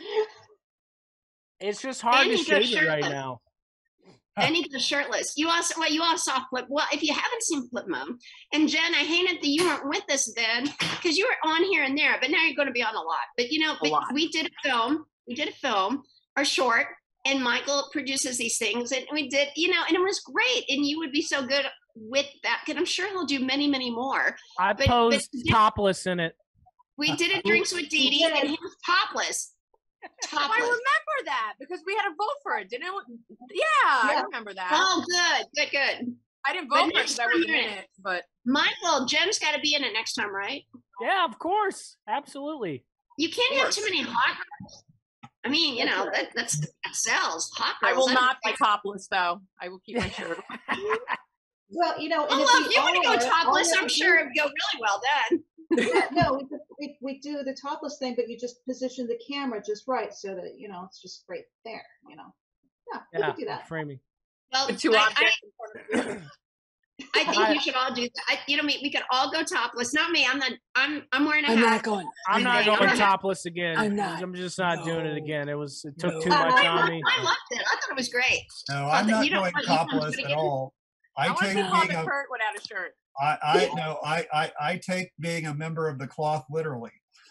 It's just hard And to he goes shave it right shirtless. now. And he goes shirtless. You also, well, you all saw Flip. Well, if you haven't seen Flip Mom, and Jen, I hate it that you weren't with us then because you were on here and there, but now you're going to be on a lot. But you know, but lot. we did a film. We did a film, or short, and Michael produces these things, and we did, you know, and it was great. And you would be so good with that, because I'm sure he'll do many, many more. I But- posed but- topless in it. We did a Drinks with Dee Dee, and he was topless. I Topless. remember that because we had to vote for it, didn't it? Yeah, I Yeah. remember that. Oh, good, good, good. I didn't but vote for it next because I time wasn't you're in in it, but Michael, Jen's got to be in it next time, right? Yeah, of course. Absolutely. You can't have course. too many hot girls. I mean, you That's know, right. that, that's, that sells. Hot I girls. will that- not be topless though. I will keep my shirt on. Well, you know, and Oh, if well, we if you want to all go are- all topless, we have I'm to sure do- it'd go really well then. Yeah, no, we, just- we we do the topless thing, but you just position the camera just right so that you know it's just right there. You know, yeah, we Yeah, could do that. framing. Well, The two I, objects in front of you. I, I think I- you should all do that. I, you know, me, we could all go topless. Not me. I'm not. I'm. I'm wearing a I'm hat. not going. I'm I'm not not. going I'm topless again. I'm not. I'm just not doing it No. again. It was it took No. too I, much I, on loved, me. I loved it. I thought it was great. No, Oh, I'm that- not you don't going want- you don't want to topless do it at again? all. I I want to take see Father being a, Kurt without a shirt. I, I no, I, I, I take being a member of the cloth literally.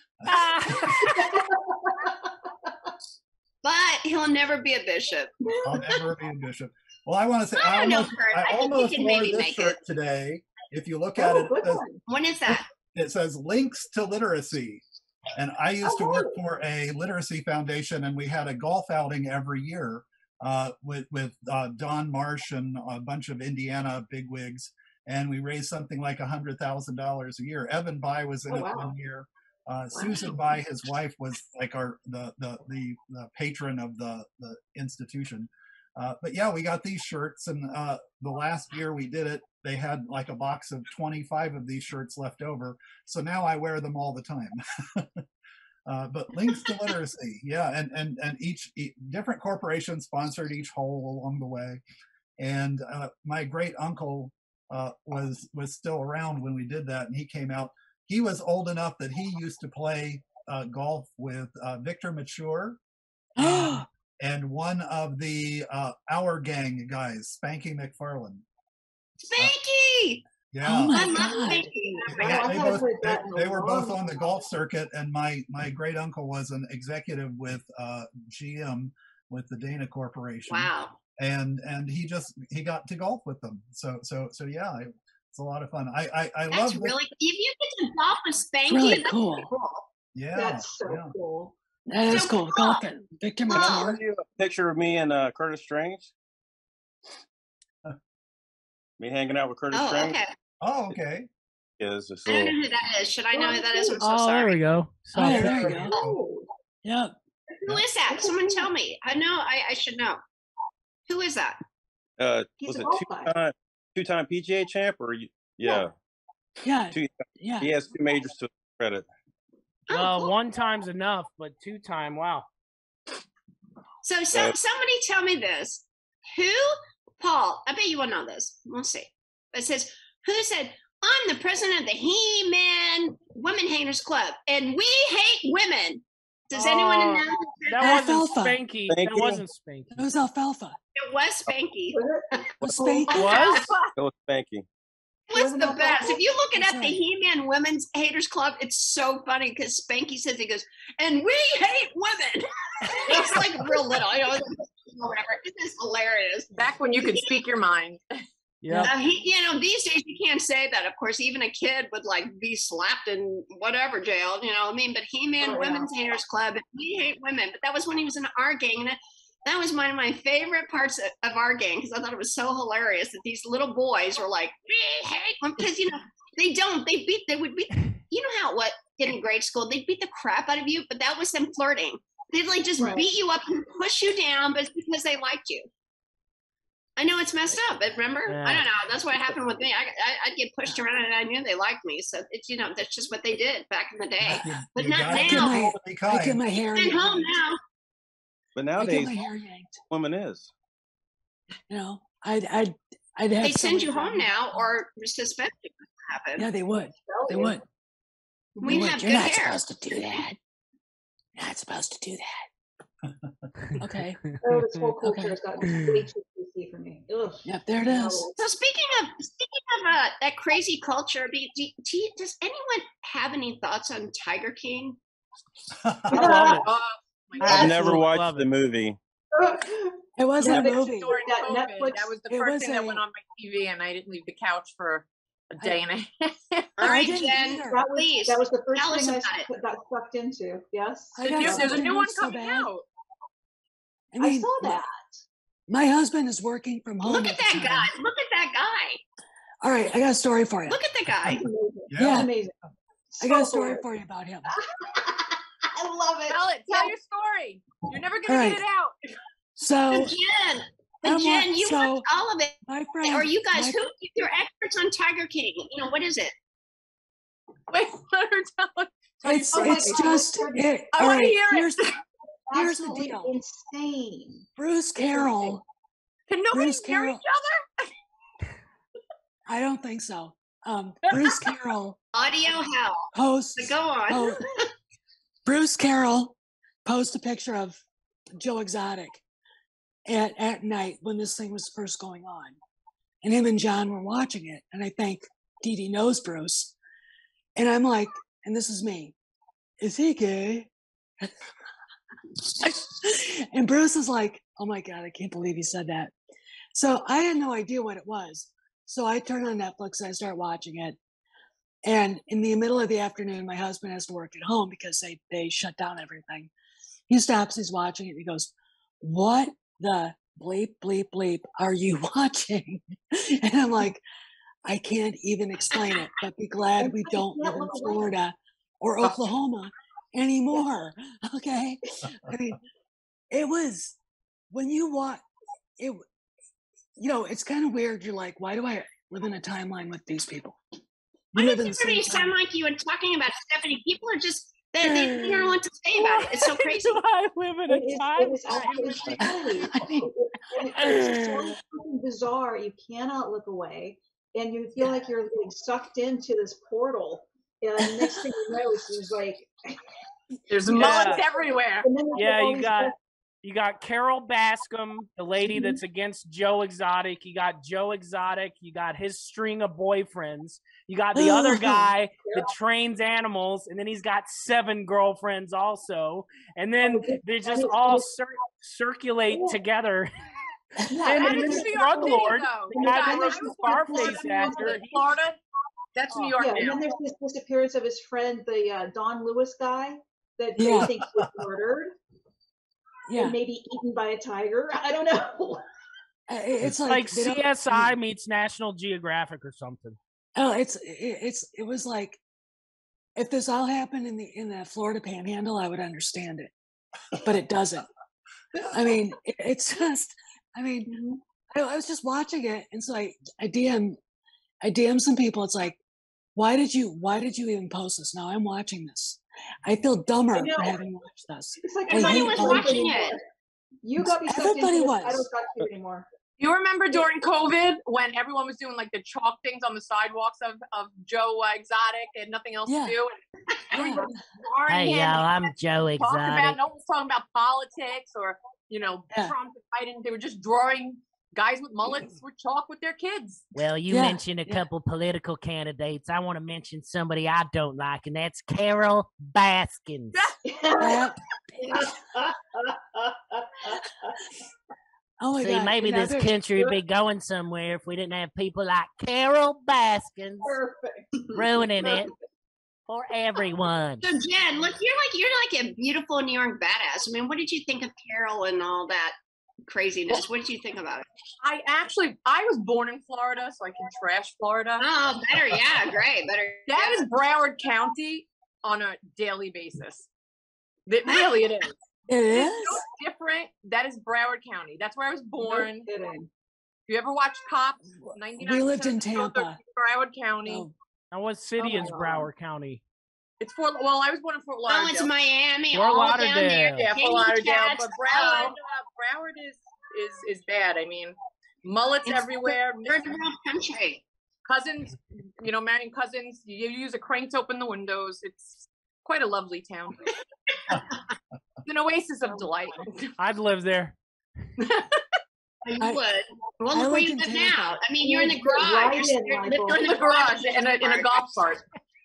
But he'll never be a bishop. I'll never be a bishop. Well, I want to say I I don't know, almost, Kurt. I I think he almost can wore maybe this make shirt it. today. If you look at Oh, it, it good says, one. When is that? it says links to literacy. And I used to work for a literacy foundation, and we had a golf outing every year uh, with, with uh, Don Marsh and a bunch of Indiana bigwigs. And we raised something like one hundred thousand dollars a year. Evan Bai was in Oh, it wow. one year. Uh, Wow. Susan Bai, his wife, was like our the the the, the patron of the, the institution. Uh, but yeah, we got these shirts, and uh, the last year we did it, they had like a box of twenty-five of these shirts left over. So now I wear them all the time. uh, but links to literacy, yeah, and and and each, each different corporations sponsored each hole along the way. And uh, my great uncle uh, was was still around when we did that, and he came out. He was old enough that he used to play uh, golf with uh, Victor Mature. And, and one of the uh, Our Gang guys, Spanky McFarland. Spanky! Uh, yeah. Oh my I love God. Spanky. They, I know, I they haven't both, heard they, that in a they were both long on the time. golf circuit, and my my great uncle was an executive with uh, G M, with the Dana Corporation. Wow. And and he just he got to golf with them. So so so yeah, it's a lot of fun. I I, I That's love this- really, if you get to golf with Spanky, really that's cool. pretty cool. yeah. That's so yeah. cool. That is So cool. cool. Golfing. Victor Cool. Can I Mature. show you a picture of me and uh, Curtis Strange? Me hanging out with Curtis Oh, Strange. okay. Oh, okay. Is this I don't know little, who that is. Should I know who that is? I'm so Oh, there sorry. we go. So Oh, there you go. Oh, Yep. Who is that? Someone tell me. I know. I, I should know. Who is that? uh, He's was a it golf two guy. time two time P G A champ or you- yeah, Yeah. two, Yeah. he has two majors to his credit. Oh, well, cool. one time's enough, but two time, wow. So, so somebody tell me this. Who, Paul, I bet you will know this. We'll see. It says, who said, I'm the president of the He-Man Women Haters Club, and we hate women. Does anyone Oh, know? That Alfalfa. wasn't Spanky. That Spanky. wasn't Spanky. It was alfalfa. It was Spanky. It was Spanky. Was? It was Spanky. It was Wasn't the that best. awful? If you look it That's up, the right. He-Man Women's Haters Club, it's so funny because Spanky says, he goes, and we hate women. It's like real little, you know, whatever. This is hilarious. Back when you could speak your mind. Yeah. Uh, he, you know, these days you can't say that. Of course, even a kid would like be slapped in whatever jail, you know what I mean? But He-Man Oh, yeah. Women's Haters Club, we hate women. But that was when he was in our gang. And that, that was one of my favorite parts of, of our gang because I thought it was so hilarious that these little boys were like, we hate women. Because, you know, they don't. They beat, they would beat, you know how what in grade school, they beat the crap out of you, but that was them flirting. They'd like just Right. beat you up and push you down, but it's because they liked you. I know it's messed up, but remember? Yeah. I don't know. That's what happened with me. I, I, I'd get pushed around and I knew they liked me. So it's, you know, that's just what they did back in the day. You, But you not gotta now. be able to be I kind. get my hair I'm yanked. home now. But I get nowadays, my hair yanked. woman is. You know, I'd, I'd, I'd have They send somebody you home come- now or suspend you. Happen. Yeah, they would. They you. would. We They would. have You're good not hair. supposed to do that. You're not supposed to do that. Okay. Oh, this whole culture Okay. has gotten way too P C for me. Ugh. Yep, there it is. No. So speaking of speaking of uh, that crazy culture, do, do, do you, does anyone have any thoughts on Tiger King? I love it. Oh, my I've God. never Absolutely watched love the it. movie. It was Yeah, a they- movie. During That COVID, Netflix- that was the it first was thing that a- went on my T V, and I didn't leave the couch for a day and a half. All I right, didn't Jen, either. That was, please. that was the first tell us thing I about s- got sucked into. Yes. I got There's, there's a something new one so coming bad. out. I I mean, saw that. my husband is working from home. Look at at the that time. guy. Look at that guy. All right, I got a story for you. Look at the guy. It's amazing. Yeah. Yeah. Amazing. I got a So story hilarious. for you about him. I love it. Tell it. Tell your story. You're never gonna All get it out. So, But Jen, but I'm Jen, like- you so- watched all of it. my friend. Or you guys, my- who you're experts on Tiger King? You know what is it? Wait, let her tell it. Tell your It's story. it's Oh my God, just let's it. I all wanna right, hear it. here's the, here's the Absolutely deal. insane. Bruce Carroll. Can nobody Bruce hear Carroll. each other? I don't think so. Um, Bruce Carroll Audio hell. posts. But go on. Oh, Bruce Carroll posts a picture of Joe Exotic at, at night when this thing was first going on. And him and John were watching it. And I think Dee Dee knows Bruce. And I'm like, and this is me, is he gay? And Bruce is like, oh my God, I can't believe he said that. So I had no idea what it was. So I turn on Netflix and I start watching it. And in the middle of the afternoon, my husband has to work at home because they, they shut down everything. He stops, he's watching it, and he goes, what the bleep, bleep, bleep are you watching? And I'm like, I can't even explain it, but be glad we don't live in Florida or Oklahoma anymore. Okay. I mean, it was when you watch it, you know, it's kind of weird. You're like, why do I live in a timeline with these people? Why does everybody sound like you and talking about Stephanie? People are just, they, they don't know what to say about it. It's so crazy. I live in a It is, time. it is absolutely it's so bizarre. You cannot look away, and you feel like you're getting sucked into this portal. And the next thing you know, it's just like there's Yeah. mullets everywhere. Yeah, you got you got Carol Bascom, the lady Mhm. that's against Joe Exotic. You got Joe Exotic. You got his string of boyfriends. You got the other guy that trains animals, and then he's got seven girlfriends also. And then they just all cir- circulate together. Yeah, And That then is this New York drug City, lord, though. the guy Guys, that I looks was Scarface actor. he- Florida. That's New York yeah, and now. then there's this disappearance of his friend, the uh, Don Lewis guy that Yeah. they think was murdered Yeah. and maybe eaten by a tiger. I don't know. Uh, It's It's like, like they don't- C S I meets National Geographic or something. Oh, it's it, it's it was like if this all happened in the in the Florida Panhandle, I would understand it, but it doesn't. I mean, it, it's just. I mean, I, I was just watching it, and so I I D M I D M some people. It's like, why did you why did you even post this? Now I'm watching this. I feel dumber I know. for having watched this. It's like I Everybody hate was all watching the- it. You got me sucked Everybody into this. I was. don't talk to you anymore. You remember during COVID when everyone was doing like the chalk things on the sidewalks of, of Joe uh, Exotic and nothing else Yeah. to do? And everybody was ignoring Hey, him. y'all, I'm Joe Talking about, Exotic. no one was talking about politics or, you know, Yeah. Trump and Biden. They were just drawing guys with mullets with chalk with their kids. Well, you Yeah, mentioned a yeah. couple political candidates. I want to mention somebody I don't like, and that's Carol Baskins. That- oh my See, God! maybe and now this there's- country would be going somewhere if we didn't have people like Carol Baskins Perfect. ruining it for everyone. So Jen, look, you're like you're like a beautiful New York badass. I mean, what did you think of Carol and all that craziness? What did you think about it? I actually, I was born in Florida, so I can trash Florida. Oh, better, yeah, great, better. That is Broward County on a daily basis. That really it is. It It's is. so different. That is Broward County. That's where I was born. No kidding. You ever watch Cops? ninety-nine We lived in percent of the Tampa. Broward County. Oh, Now, what city Oh, is wow. Broward County? It's Fort. Well, I was born in Fort Oh, Lauderdale. it's Miami, Fort all down there. Lauderdale. Yeah, Fort Candy Lauderdale. cats, But Broward, oh, uh, Broward is is is bad. I mean, mullets It's everywhere. third world country. Cousins, you know, marrying cousins. You use a crank to open the windows. It's quite a lovely town. It's an oasis of delight. I'd live there. You I- would. Well, I look where lived you in live Tampa. now. I mean, you're in the You're garage. right You're, in, you're, Michael. you're In the garage, in a in a golf cart.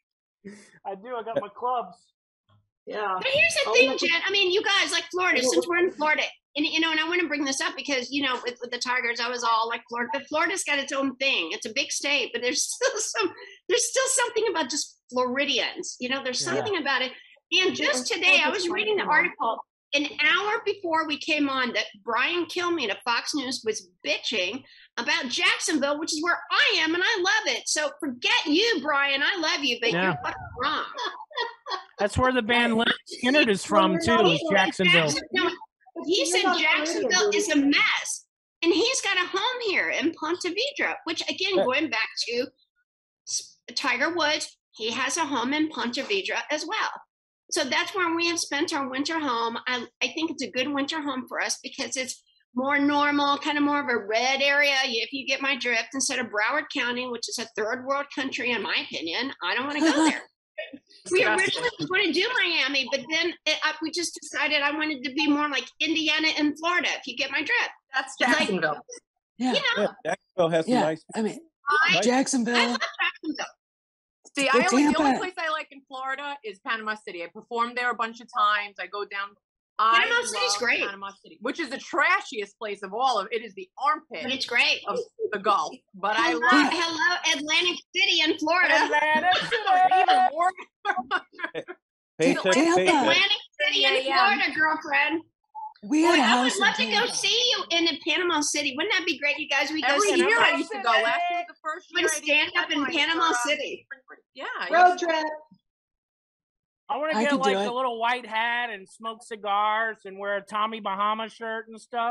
I do. I got my clubs. Yeah. But here's the Oh, thing, look- Jen. I mean, you guys like Florida. Well, Since we're in Florida, and you know, and I want to bring this up because you know, with, with the Tigers, I was all like Florida, but Florida's got its own thing. It's a big state, but there's still some. There's still something about just Floridians. You know, there's Yeah. something about it. And just today, I was reading the article an hour before we came on that Brian Kilmeade of Fox News was bitching about Jacksonville, which is where I am, and I love it. So forget you, Brian. I love you, but Yeah. you're fucking wrong. That's where the band Leonard Skinner is from, Well, too, you're is not- Jacksonville. No, he You're said not Jacksonville Floridian, is a mess, and he's got a home here in Ponte Vedra, which again, Yeah. going back to S- Tiger Woods, he has a home in Ponte Vedra as well. So that's where we have spent our winter home. I, I think it's a good winter home for us because it's more normal, kind of more of a red area, if you get my drift, instead of Broward County, which is a third world country, in my opinion. I don't want to go there. We originally were going to do Miami, but then it, I, we just decided I wanted to be more like Indiana and Florida, if you get my drift. That's Like, Jacksonville. Yeah. you know, Yeah, Jacksonville has some Yeah. nice. I mean, I, I Jacksonville. love Jacksonville. See, Go I only, the only Tampa. place I like in Florida is Panama City. I performed there a bunch of times. I go down I Panama City's love great. Panama City, which is the trashiest place of all of it. Is the armpit But it's great. of the Gulf. But I Hello, love hello, Atlantic City in Florida. Atlantic even more. Paycheck, Tampa. paycheck. Atlantic City in Yeah, yeah. Florida, girlfriend. We Boy, had a I would house love to in go Tampa. see you in the Panama City. Wouldn't that be great, you guys? We go Every see year you. I used to go. Last year was the first year Would I didn't stand up in deadline Panama for, uh, City. spring break. Yeah. I Road used to- trip. I want to I get could do like it. a little white hat and smoke cigars and wear a Tommy Bahama shirt and stuff.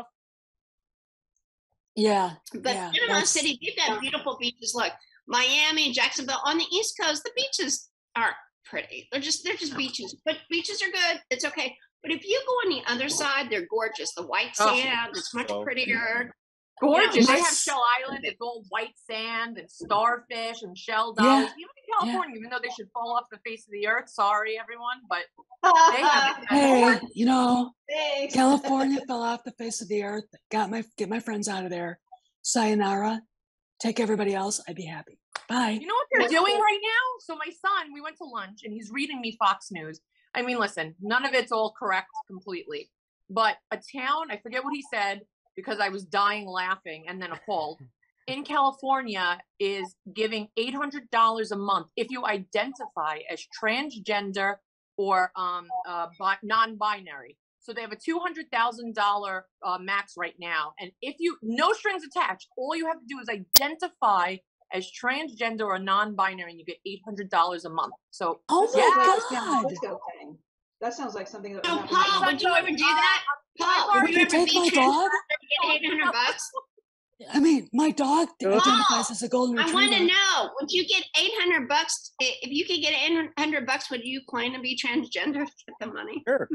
Yeah. But yeah, Panama that's- City, we've got beautiful beaches. Look, Miami, Jacksonville. On the East Coast, the beaches aren't pretty. They're just they're just beaches. But beaches are good. It's okay. But if you go on the other side, they're gorgeous. The white Oh. sand, it's much So- prettier. Gorgeous. They have Nice. Shell Island. It's all white sand and starfish and shell Yeah. dollies. Even in California, even though they should fall off the face of the earth. Sorry, everyone, but they have. Hey, you know, Thanks. California fell off the face of the earth. Got my get my friends out of there. Sayonara. Take everybody else. I'd be happy. Bye. You know what they're doing right now? So my son, we went to lunch and he's reading me Fox News. I mean, listen, none of it's all correct completely, but a town, I forget what he said because I was dying laughing and then appalled, in California is giving eight hundred dollars a month if you identify as transgender or um, uh, bi- non-binary. So they have a two hundred thousand dollars uh, max right now. And if you, no strings attached, all you have to do is identify as transgender or non-binary and you get eight hundred dollars a month. So Oh That my sounds like a San God. Francisco thing. That sounds like something that would Oh, happen. Paul, in- would you ever do that? Paul, would Would you you ever take be my transgender dog? and get eight hundred bucks? I mean, my dog identifies as a golden I want to retriever. know, would you get eight hundred bucks? If you could get eight hundred bucks, would you claim to be transgender to get the money? Sure.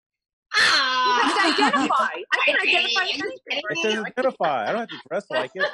Ah, I can identify. I can identify as anything. It says identify. I don't have to dress like it.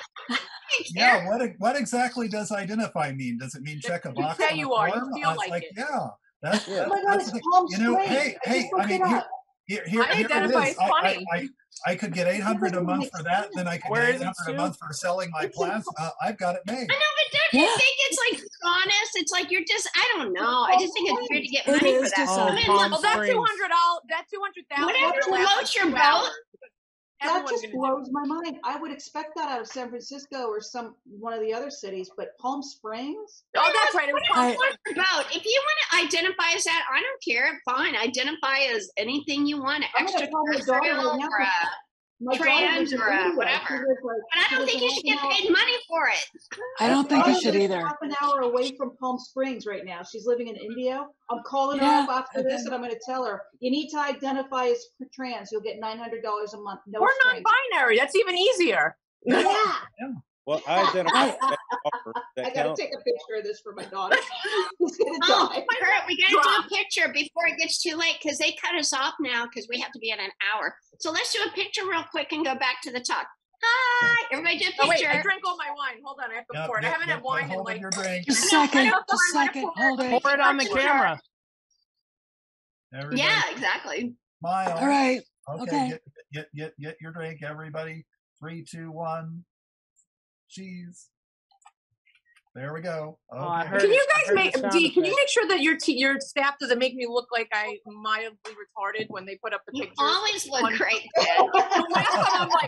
Yeah, what e- what exactly does identify mean? Does it mean check a You box say on a you are, you form? feel Uh, it's like like, it. yeah, that's, Yeah. Oh my God, that's it's the thing. Palm You know, Springs. hey, I hey, just I looked mean, it here, up. here, here, I here it identify is. as I, I, funny. I, I could get eight hundred a month for that, then I could Where get is eight it, hundred a Sue? month for selling my plasma. I've got it made. I know, but don't you Yeah. think it's like honest? It's like you're just, I don't know. I just think it's weird to get It money for is that. just Oh, I mean, Palm look, Well, that Springs. two hundred dollars, that two hundred thousand. Whatever floats your boat. That Everyone's just gonna do blows my mind. I would expect that out of San Francisco or some one of the other cities, but Palm Springs? it. Oh, that's right. It was whatever I- floats your boat. If you want to identify as that, I don't care. Fine, identify as anything you want, I'm gonna tell my daughter extraterrestrial right now, or a My daughter trans lives in or a India. whatever. She lives like- But I she don't lives think a you should half get an hour- paid money for it. I don't think My you daughter should lives either. Half an hour away from Palm Springs right now. She's living in India. I'm calling her Yeah, up after this, okay. and I'm going to tell her you need to identify as trans. You'll get nine hundred dollars a month. No Or strings. non-binary. That's even easier. Yeah, Well, I identify I- that offer. I That got to counts. take a picture of this for my daughter. She's going to Oh, die. Kurt, we got to do a picture before it gets too late because they cut us off now because we have to be at an hour. So let's do a picture real quick and go back to the talk. Hi, everybody do a Oh, wait, picture. I drank all my wine. Hold on, I have to Yep, pour it. I yep, haven't yep, had wine in hold like. your drink. Just a No, I second. don't Just a want to second. pour Hold it. Pour it on the camera. Everybody Yeah, exactly. smile. All right. Okay, Okay. Get, get get get your drink, everybody. Three, two, one. Cheese. There we go. Okay. Oh, I heard Can it. you I guys heard make the sound D? Can you effect. make sure that your t- your staff doesn't make me look like I mildly retarded when they put up the You pictures? always look One- great. The last time I'm like,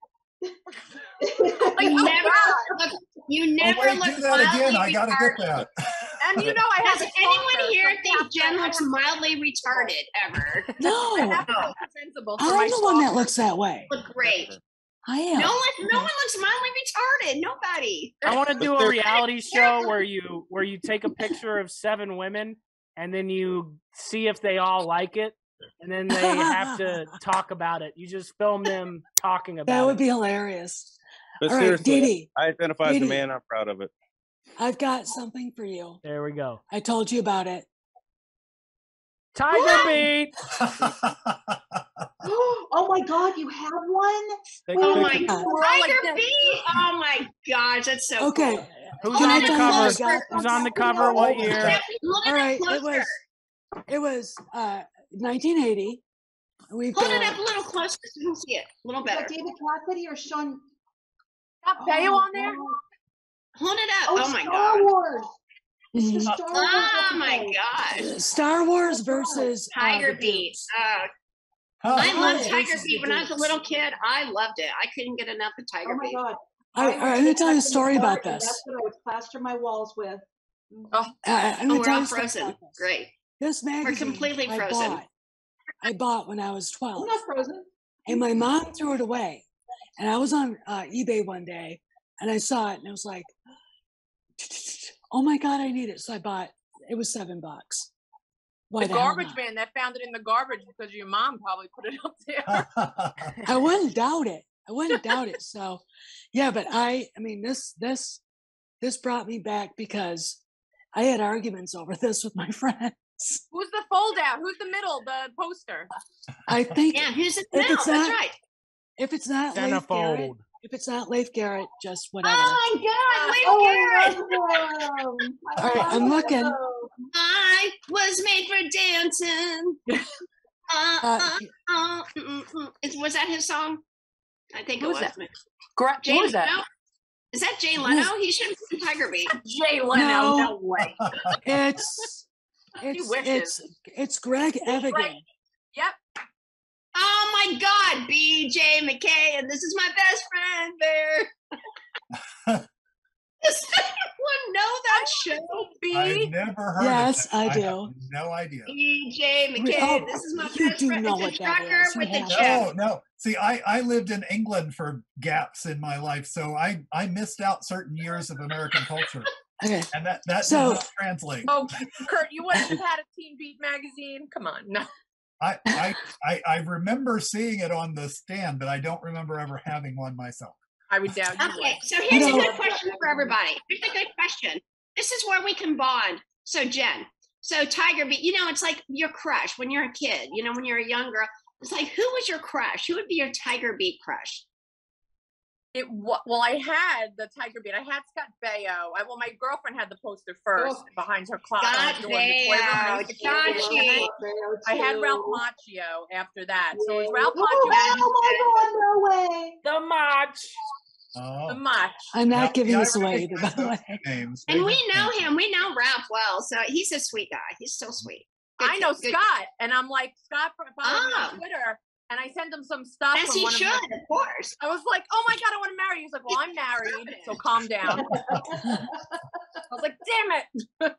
like You oh, never God. look. You Oh, never wait, look do that again. mildly I gotta retarded. get that. And you know I have Does a anyone sponsor, here so think half Jen that- looks mildly retarded ever? No, I have to be presentable for my I'm the one that sponsor. looks that way. Look great. I am. No one, no one looks mildly retarded. Nobody. I want to But do a there- reality show where you where you take a picture of seven women and then you see if they all like it, and then they have to talk about it. You just film them talking about That would it. be hilarious. But All right, seriously, Dee Dee, I identify as a Dee Dee. man. I'm proud of it. I've got something for you. There we go. I told you about it. Tiger beat. Oh my God, you have one? Take Oh a my picture. God. Tiger that. Beat. Oh my gosh, that's so Okay. cool. Who's Can on I the tell you how I cover? got Who's on the this? cover? What Oh, year? Look All at right. it It closer. was. It was uh, nineteen eighty. We've Hold it got. up a little closer so you can see it. A little Is that better. David Cassidy or Sean? Got Bayo on there? God. Hold it up. Oh, Oh my Star god. Wars. It's the Mhm. Star Wars. Oh my episode. gosh. Star Wars versus uh, Tiger the Beat. Dukes. Uh, Huh. I loved Oh, Tiger this is Beat when I was a ridiculous. little kid. I loved it. I couldn't get enough of Tiger Oh my Beat. God. I, I all right, I'm gonna tell you a story about this. That's what I would plaster my walls with. Oh, I, I'm Oh, gonna we're tell all you a story frozen. about this. Great. This magazine completely I frozen. bought. I bought when I was twelve, I'm not frozen. and my mom threw it away. And I was on uh, eBay one day, and I saw it, and I was like, "Oh my God, I need it!" So I bought. It was seven bucks. Why the the hell garbage not? man that found it in the garbage because your mom probably put it up there. I wouldn't doubt it. I wouldn't doubt it. So, yeah, but I, I mean, this, this, this brought me back because I had arguments over this with my friends. Who's the fold out? Who's the middle? The poster. I think Yeah, who's it if now? it's That's not, right. if it's not Leif Garrett, Centerfold. if it's not Leif Garrett, just whatever. Oh my God, Leif Oh, Garrett. I love him. I All right, love I'm looking. him. I was made for dancing. Uh, Uh, uh, uh, mm, mm. Is, was that his song? I think Who it was was. that? Gra- Jay Who was that? Leno? Is that Jay Leno? He should be Tiger Beat. Jay Leno. No. No, way. it's, it's, wishes. it's, it's Greg Evigan. Right. Yep. Oh my God, B J McKay, and this is my best friend Bear. Does anyone know that show? I've B. never heard Yes, of it. I have do. no idea. B J McKay, Oh, this is my you best do friend. know It's what a that trucker is. You with a have- chip. No, no. See, I, I lived in England for gaps in my life, so I, I missed out certain years of American culture, Okay. and that, that So- did not translate. Oh, Kurt, you wouldn't have had a Teen Beat magazine? Come on. No. I, I, I, I remember seeing it on the stand, but I don't remember ever having one myself. I would doubt you Okay, would. so here's You a know- good question for everybody. Here's a good question. This is where we can bond. So Jen, so Tiger Beat, you know, it's like your crush when you're a kid, you know, when you're a young girl. It's like, who was your crush? Who would be your Tiger Beat crush? It wa- well, I had the Tiger Beat. I had Scott Baio. I, well, my girlfriend had the poster first Oh. behind her closet. Scott door in the toy room. I Baio, used to keep it. Chachi. I had Ralph Macchio after that. So it was Ralph Oh, Macchio, oh my God, no way. The match. Oh. the Mach. I'm not Now, giving yeah, I this away either, by recognize the those way. names. And They we make know sense. him. We know Ralph well. So he's a sweet guy. He's still sweet. Good I know kid, good Scott, and I'm like, Scott followed me Oh. on Twitter, and I send him some stuff. As from he one should, of, my, of course. I was like, oh my God, I want to marry you. He's like, well, I'm married, so calm down. I was like, damn it.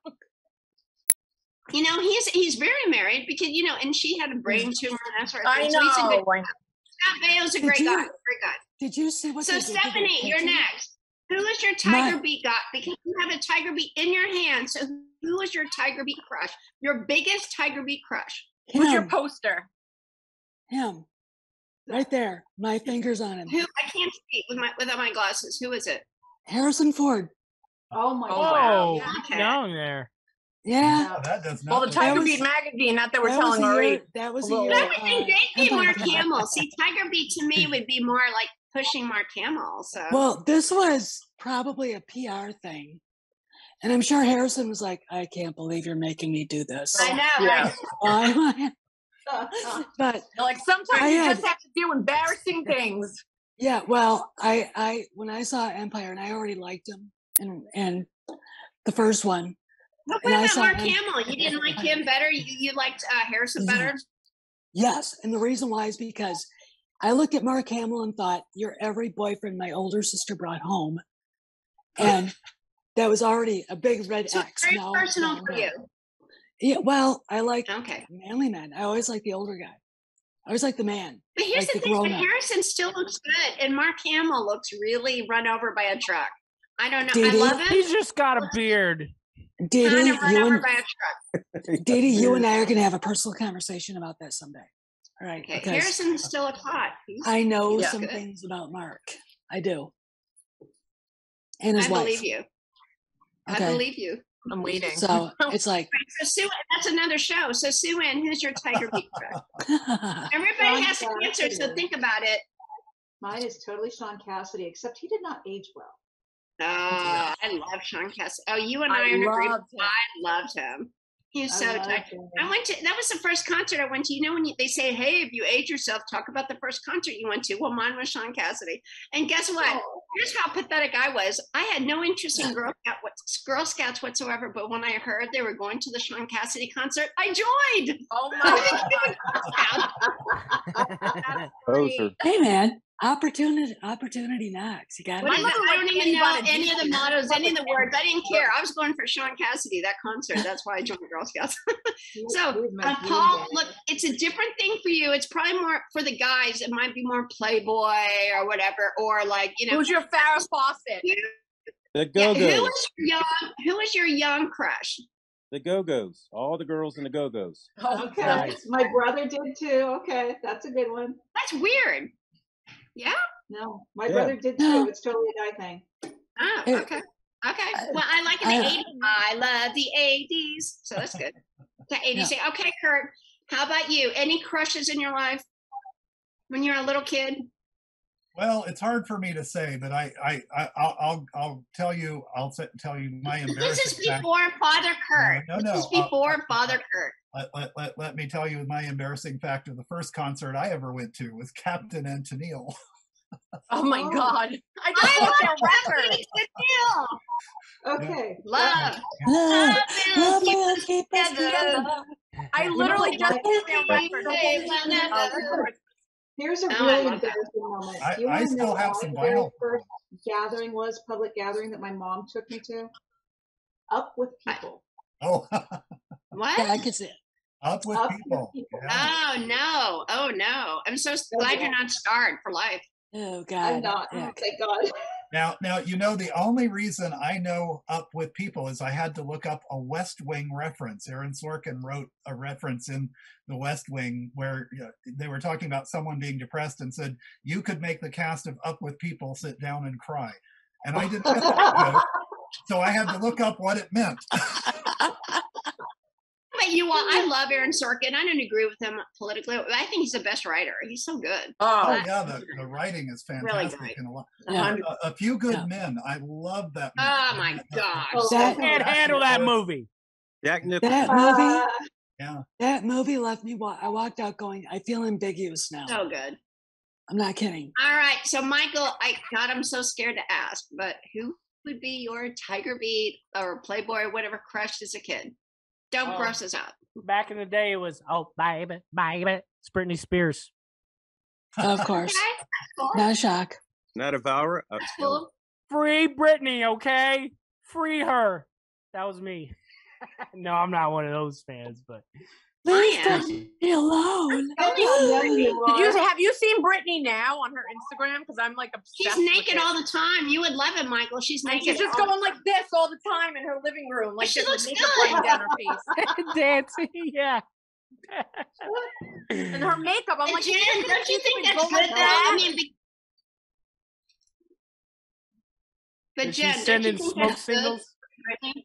You know, he's he's very married because, you know, and she had a brain tumor and that sort of I thing. So he's a good, know. Scott Baio's a Did great you- guy. Great guy. Did you see what So they did to their Stephanie, you're picture? next. Who is your Tiger My- Beat got? Because you have a Tiger Beat in your hand. So who is your Tiger Beat crush? Your biggest Tiger Beat crush? Who's your Him. poster? Him. Right there. My fingers on him. Who? I can't see with my without my glasses. Who is it? Harrison Ford. Oh my Oh, God. Oh, wow. keep going there. Yeah. Oh, that does not. Well, the look Tiger was- Beat magazine, not that we're that was telling a our year, age. that was a a little- year. That would uh, be maybe Empire Mark came out. Hamill. See, Tiger Beat to me would be more like pushing Mark Hamill. So Well, this was probably a P R thing. And I'm sure Harrison was like, I can't believe you're making me do this. I know. Yeah. Right? Why am I- but Like sometimes I you had- just have to do embarrassing things. yeah, well, I, I, when I saw Empire, and I already liked him, and and the first one, What And I about saw Mark him- Hamill? You didn't like him better? You, you liked uh, Harrison better? yes, and the reason why is because I looked at Mark Hamill and thought, you're every boyfriend my older sister brought home, and that was already a big red So X. very No, personal no, for no. you. Yeah, well, I like Okay. manly men. I always like the older guy. I always like the man. But here's Like the the thing, but grown-up. Harrison still looks good, and Mark Hamill looks really run over by a truck. I don't know. Did I he? love him. He's just got a beard. Didi, Kind of run you over and by a truck. Didi, you and I are gonna have a personal conversation about that someday. All right, Okay, because Harrison's still a hot. He's- I know Yeah. some Good. things about Mark. I do. And his I wife. believe you. I Okay. believe you. I'm waiting. So it's like Right, so Sue, that's another show. So Sue Ann, who's your Tiger Beat crush? Everybody Sean has to answer, so Cassidy. think about it. Mine is totally Sean Cassidy, except he did not age well. Oh, I love Sean Cassidy. Oh, you and I, I are in agreement. loved him. I loved him. He's I so love tight. Janet. I went to, that was the first concert I went to. You know, when you, they say, hey, if you age yourself, talk about the first concert you went to. Well, mine was Sean Cassidy. And guess what? Oh. Here's how pathetic I was. I had no interest in Girl, Scout, Girl Scouts whatsoever, but when I heard they were going to the Sean Cassidy concert, I joined. Oh my God. Poser. Hey man, opportunity opportunity knocks. You got What is My it? mother I liked don't even Kenny know Bonnet any of the Beasley. mottos, any of the words. I didn't care. I was going for Sean Cassidy, that concert. That's why I joined Girl Scouts. So, He was my uh, dream Paul, guy. look, it's a different thing for you. It's probably more for the guys. It might be more Playboy or whatever, or like, you know. Who's your Farrah Fawcett? The Yeah, Go-Go's. who is your young? Who is your young crush? The Go-Go's. All the girls in the Go-Go's. Oh, Okay, Nice. my brother did too. Okay, that's a good one. That's weird. Yeah. No, my Yeah. brother did No. too. It's totally a guy thing. Oh, Hey, okay. Okay. I- Well, I like the I- eighties. I love the eighties. So that's good. The eighties. Okay, Kurt. How about you? Any crushes in your life when you're a little kid? Well, it's hard for me to say, but I, I, I I'll, I'll, I'll tell you, I'll t- tell you my embarrassing. This is fact. before Father Kurt. No, no, This is no, uh, before uh, Father Kurt. Let, let, let, let me tell you my embarrassing fact of the first concert I ever went to was Captain and Tennille. Oh my Oh. God. I just I bought their love record. Captain Tennille. Okay. Love. love, Love love will will keep us together. together. I You know literally what, just Mike? bought their record. Say whenever. Here's a Oh, I really love that. embarrassing moment. I- Do you I want to still know have what some my very vinyl. first gathering was, public gathering that my mom took me to? Up with people. Oh, What? Yeah, I can see it. up with Up with people. people. Yeah. Oh no! Oh no! I'm so glad you're not scarred for life. Oh I'm God. not. Yeah. Thank God. Now, now you know the only reason I know Up with People is I had to look up a West Wing reference. Aaron Sorkin wrote a reference in the West Wing where you know, they were talking about someone being depressed and said you could make the cast of Up with People sit down and cry, and I didn't get that joke, so I had to look up what it meant. But you all, I love Aaron Sorkin. I don't agree with him politically. But I think he's the best writer. He's so good. Oh Oh, yeah, the, the writing is Really fantastic. great. and a, lot, Yeah. a, a few good Yeah. men. I love that. movie. Oh my gosh! Oh, That- Can't handle that movie. Jack Nicholson. That movie, Uh, Yeah. that movie left me. wa- I walked out going, I feel ambiguous now. So good. I'm not kidding. All right, so Michael, I God, I'm so scared to ask, but who would be your Tiger Beat or Playboy or whatever crush as a kid? Don't Oh. gross us out. Back in the day, it was oh baby, baby, it's Britney Spears. Of course, Okay, cool. not a shock. Not a Valra. Uh, That's cool. Free Britney, okay? Free her. That was me. No, I'm not one of those fans, but Leave am. me alone. Tell me how young you Did you are. have you seen Brittany now on her Instagram? Because I'm like She's obsessed. with naked it. all the time. You would love it, Michael. She's And naked. she's just all- going like this all the time in her living room, like She she looks looks makeup good. running down her face. dancing, yeah. And her makeup, I'm And like, Jen, you can't don't you keep think it that's going good though? like I that. mean, be- but Is she Jen, don't you sending think smoke that's good, signals? Brittany?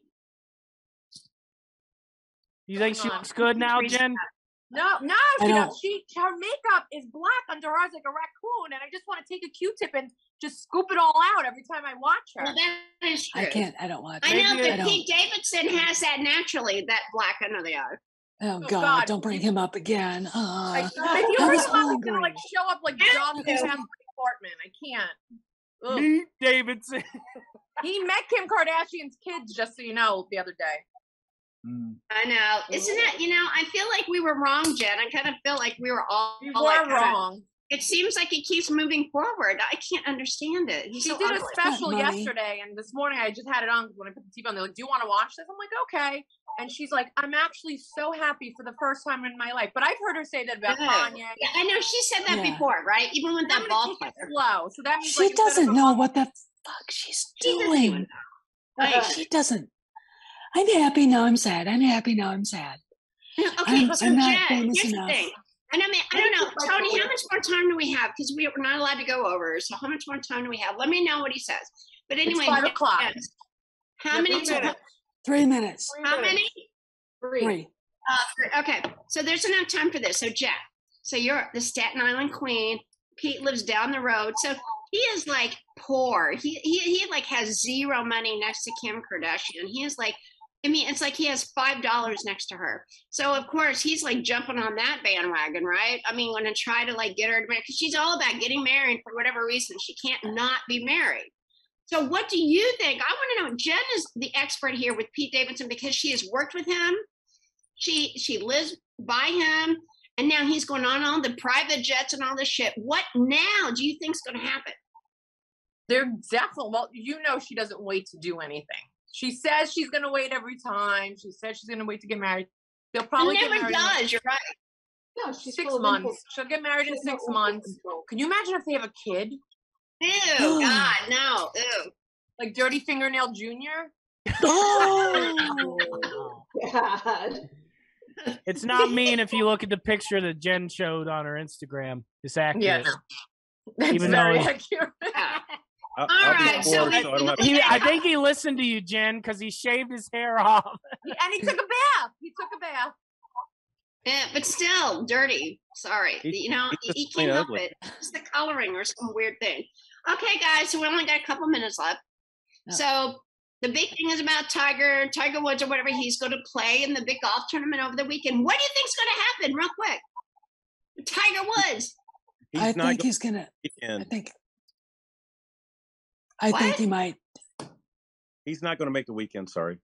You think she Hold on. looks good now, Jen? No, no, I she don't- does. She her makeup is black under hers like a raccoon, and I just want to take a Q-tip and just scoop it all out every time I watch her. Well, that is true. I can't. I don't watch I it. know, Maybe I but don't. Pete Davidson has that naturally, that black under the eye. Oh Oh, God, God. don't bring him up again. I, Uh, if you I bring was him up, he's gonna hungry. like show up like John I was Pam Portman. I can't. Ugh. Pete Davidson. He met Kim Kardashian's kids, just so you know, the other day. Mm. I know. Isn't it, you know, I feel like we were wrong, Jen. I kind of feel like we were all, You all were like, kinda- wrong. it seems like he keeps moving forward. I can't understand it. He's She so did a ugly. special Money. yesterday, and this morning I just had it on because when I put the T V on, they're like, "Do you want to watch this?" I'm like, "Okay." And she's like, "I'm actually so happy for the first time in my life." But I've heard her say that about Good. Kanye. Yeah, I know she said that Yeah. before, right? Even with I'm that gonna ball take it player. slow. So that means She like, instead of doesn't a know month- what the fuck she's She doesn't doing. even know. Right. She doesn't. I'm happy now. I'm sad. I'm happy now. I'm sad. Okay, I'm- so I'm not Jen, famous here's enough. the thing. And I mean, I don't know, Tony, how much more time do we have? Because we, we're not allowed to go over. So how much more time do we have? Let me know what he says. But It's anyway, five Jen, o'clock. how Yeah, many three times? minutes. Three minutes. How many? Three. Uh, three. Okay, so there's enough time for this. So Jack, so you're the Staten Island queen. Pete lives down the road, so he is like poor. He he he like has zero money next to Kim Kardashian. He is like I mean, it's like he has five dollars next to her. So of course he's like jumping on that bandwagon, right? I mean, going to try to like get her to marry, because she's all about getting married for whatever reason. She can't not be married. So what do you think? I want to know. Jen is the expert here with Pete Davidson because she has worked with him. She she lives by him, and now he's going on all the private jets and all this shit. What now do you think's going to happen? They're definitely, well, you know, she doesn't wait to do anything. She says she's going to wait every time. She says she's going to wait to get married. They'll probably It get never married does. in You're right. No, she's six full of months. info- She'll get married in she's six no months. info Can you imagine if they have a kid? Ew, God, no. Ew. Like Dirty Fingernail Junior? Oh, God. It's not mean if you look at the picture that Jen showed on her Instagram. It's accurate. Yeah. That's Even very though- accurate. I'll, All I'll be right, so poor, we- so I don't have He, I think he listened to you, Jen, because he shaved his hair off. And he took a bath. He took a bath. Yeah, but still dirty. Sorry. He's- you know, he's you just can't plain help ugly. it. It's the coloring or some weird thing. Okay, guys, so we only got a couple minutes left. Yeah. So the big thing is about Tiger, Tiger Woods or whatever. He's going to play in the big golf tournament over the weekend. What do you think's going to happen, real quick? Tiger Woods. He's I not think going he's gonna. to I weekend. think. I What? think he might. He's not going to make the weekend. Sorry.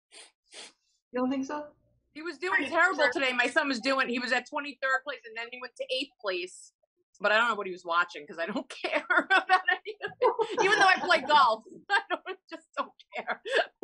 You don't think so? He was doing terrible today. My son was doing, he was at twenty-third place and then he went to eighth place. But I don't know what he was watching because I don't care about anything. Even though I play golf, I don't, just don't care.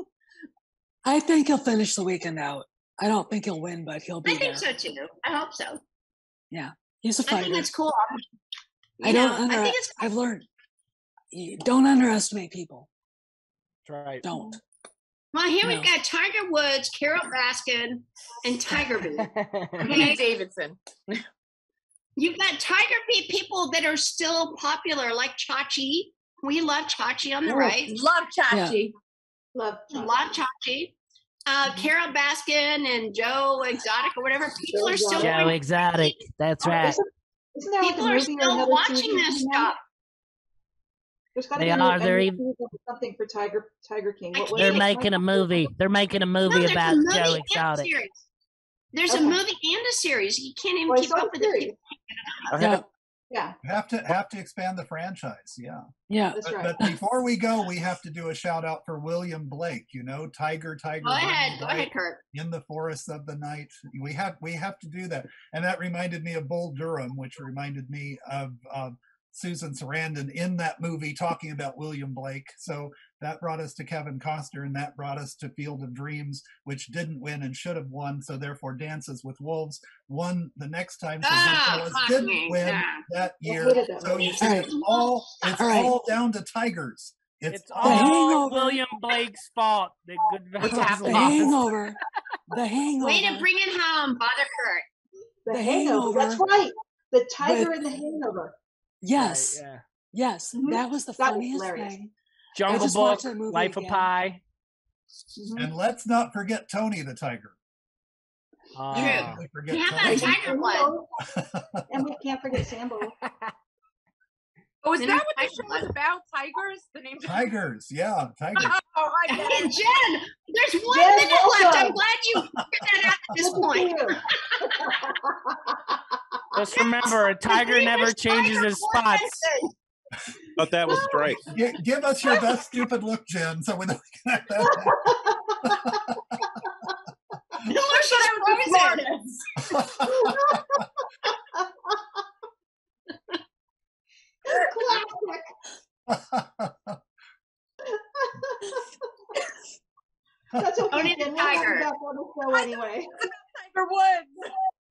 I think he'll finish the weekend out. I don't think he'll win, but he'll be I think there. so too. I hope so. He's a I think fighter. it's cool. I You don't. know, Under, I think it's I've learned. You don't underestimate people. That's right. Don't. well. Here No. we've got Tiger Woods, Carol Baskin, and Tiger Beat. Pete Okay, Davidson. you've got Tiger Beat people that are still popular, like Chachi. We love Chachi on the Oh, right. Love Chachi. Love. Love Chachi. Uh, Carol Baskin and Joe Exotic or whatever. People are still Joe Exotic. That's right. Isn't, isn't there like people a are movie or still another watching season this coming out? stuff. There's got to They be a are. new- They're a new even- season of something for Tiger Tiger King. I What was They're can't- it? making a movie. They're making a No, movie there's about a movie Joe and a Exotic. series. There's Okay. a movie and a series. You can't even Oh, I keep saw up the with it. series. I Yeah. have, Yeah, Have to have to expand the franchise. Yeah. Yeah. that's But, right. but before we go, we have to do a shout out for William Blake. You know, Tiger, Tiger. Go ahead. William Go Blake, ahead, Kurt. In the forests of the night. We have we have to do that, and that reminded me of Bull Durham, which reminded me of uh, Susan Sarandon in that movie talking about William Blake. So that brought us to Kevin Costner, and that brought us to Field of Dreams, which didn't win and should have won. So therefore, Dances with Wolves won the next time. So Ah, Goodfellas fuck didn't me. win Yeah. that I year. hated that So movie. you see, All right. it's all it's All right. all down to Tigers. It's, It's all all Hangover. William Blake's fault that Goodfellas happening? The lost. Hangover. The Hangover. Way to bring it home, Bother Kurt. The, The Hangover. That's Hangover right. The Tiger with- and the Hangover. Yes. Right, yeah. Yes. Mhm. That was the That was funniest hilarious. thing. Jungle just Book, watched that movie Life of again. Pi. Mhm. and let's not forget Tony the Tiger. Ah. We forget How about Tony. Tiger Blood? And we can't forget Sambo. Oh, is And that what I- the show was about? Tigers? The name? Tigers, yeah, Tigers. Oh, I get Hey, it. Jen, there's one Jen, minute left. I'm welcome. glad you figured that out at this Good to point. see you. Just remember, a tiger never changes his spots. thought that was strike. Gi- give us your best stupid look, Jen, so we know we can have that. No, she's frozen. Classic. That's okay. Tony the Jen. We'll have Tiger. you back on the show anyway. Tiger Woods.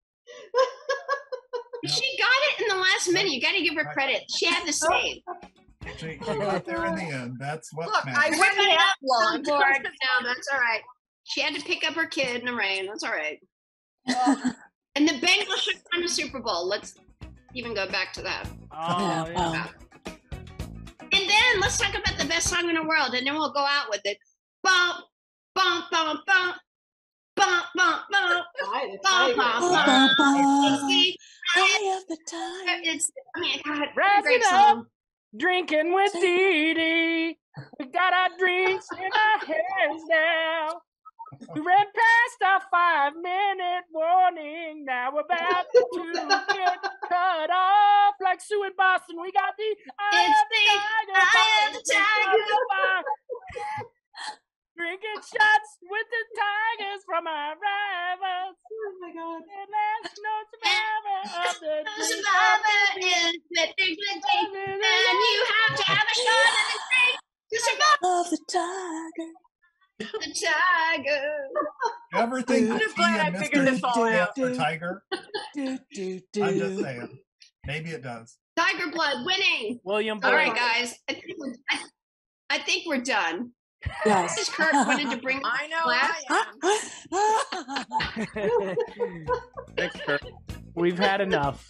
She got it in the last minute. You got to give her credit. She had the save. she, she got there in the end. That's what Look, I matters. went Everybody half else on long. board. No, that's all right. She had to pick up her kid in the rain. That's all right. And the Bengals should win the Super Bowl. Let's even go back to that. Oh, Yeah, yeah. well, And then let's talk about the best song in the world, and then we'll go out with it. Bump, bump, bump, bump, bump, bump, bump, Hi, the bump, Tiger. bump, Ba, bump. ba, ba. See, I have the time. It's, I mean, God, what a Rise great it up. song. Drinking with Dee Dee. We got our drinks in our hands now. We ran past our five-minute warning. Now we're about to get cut off like Sue in Boston. We got the eye It's of the the tiger. eye of the tiger. Drinking shots with the tigers from our rivals. Oh my God. And there's no survivor of the The survivor is fifty fifty, and you have to have a shot at the drink to survive. Of the tiger. The tiger. You ever think I'm that just T glad I and figured Mister this all stand out. for tiger? Do, do, I'm just do. saying. Maybe it does. Tiger blood winning. William All right, Boyd. guys. I think we're, I, I think we're done. Yes. This is Kurt wanted to bring I know class. I am. Thanks, Kurt. We've had enough.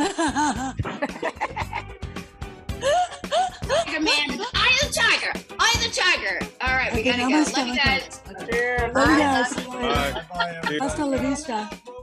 Tiger man. Eye of the tiger. Eye of the tiger. All right, we Okay, gotta now go. let's Love you go. guys. Cheers. Love you guys. Bye. Bye, everybody. Hasta la vista.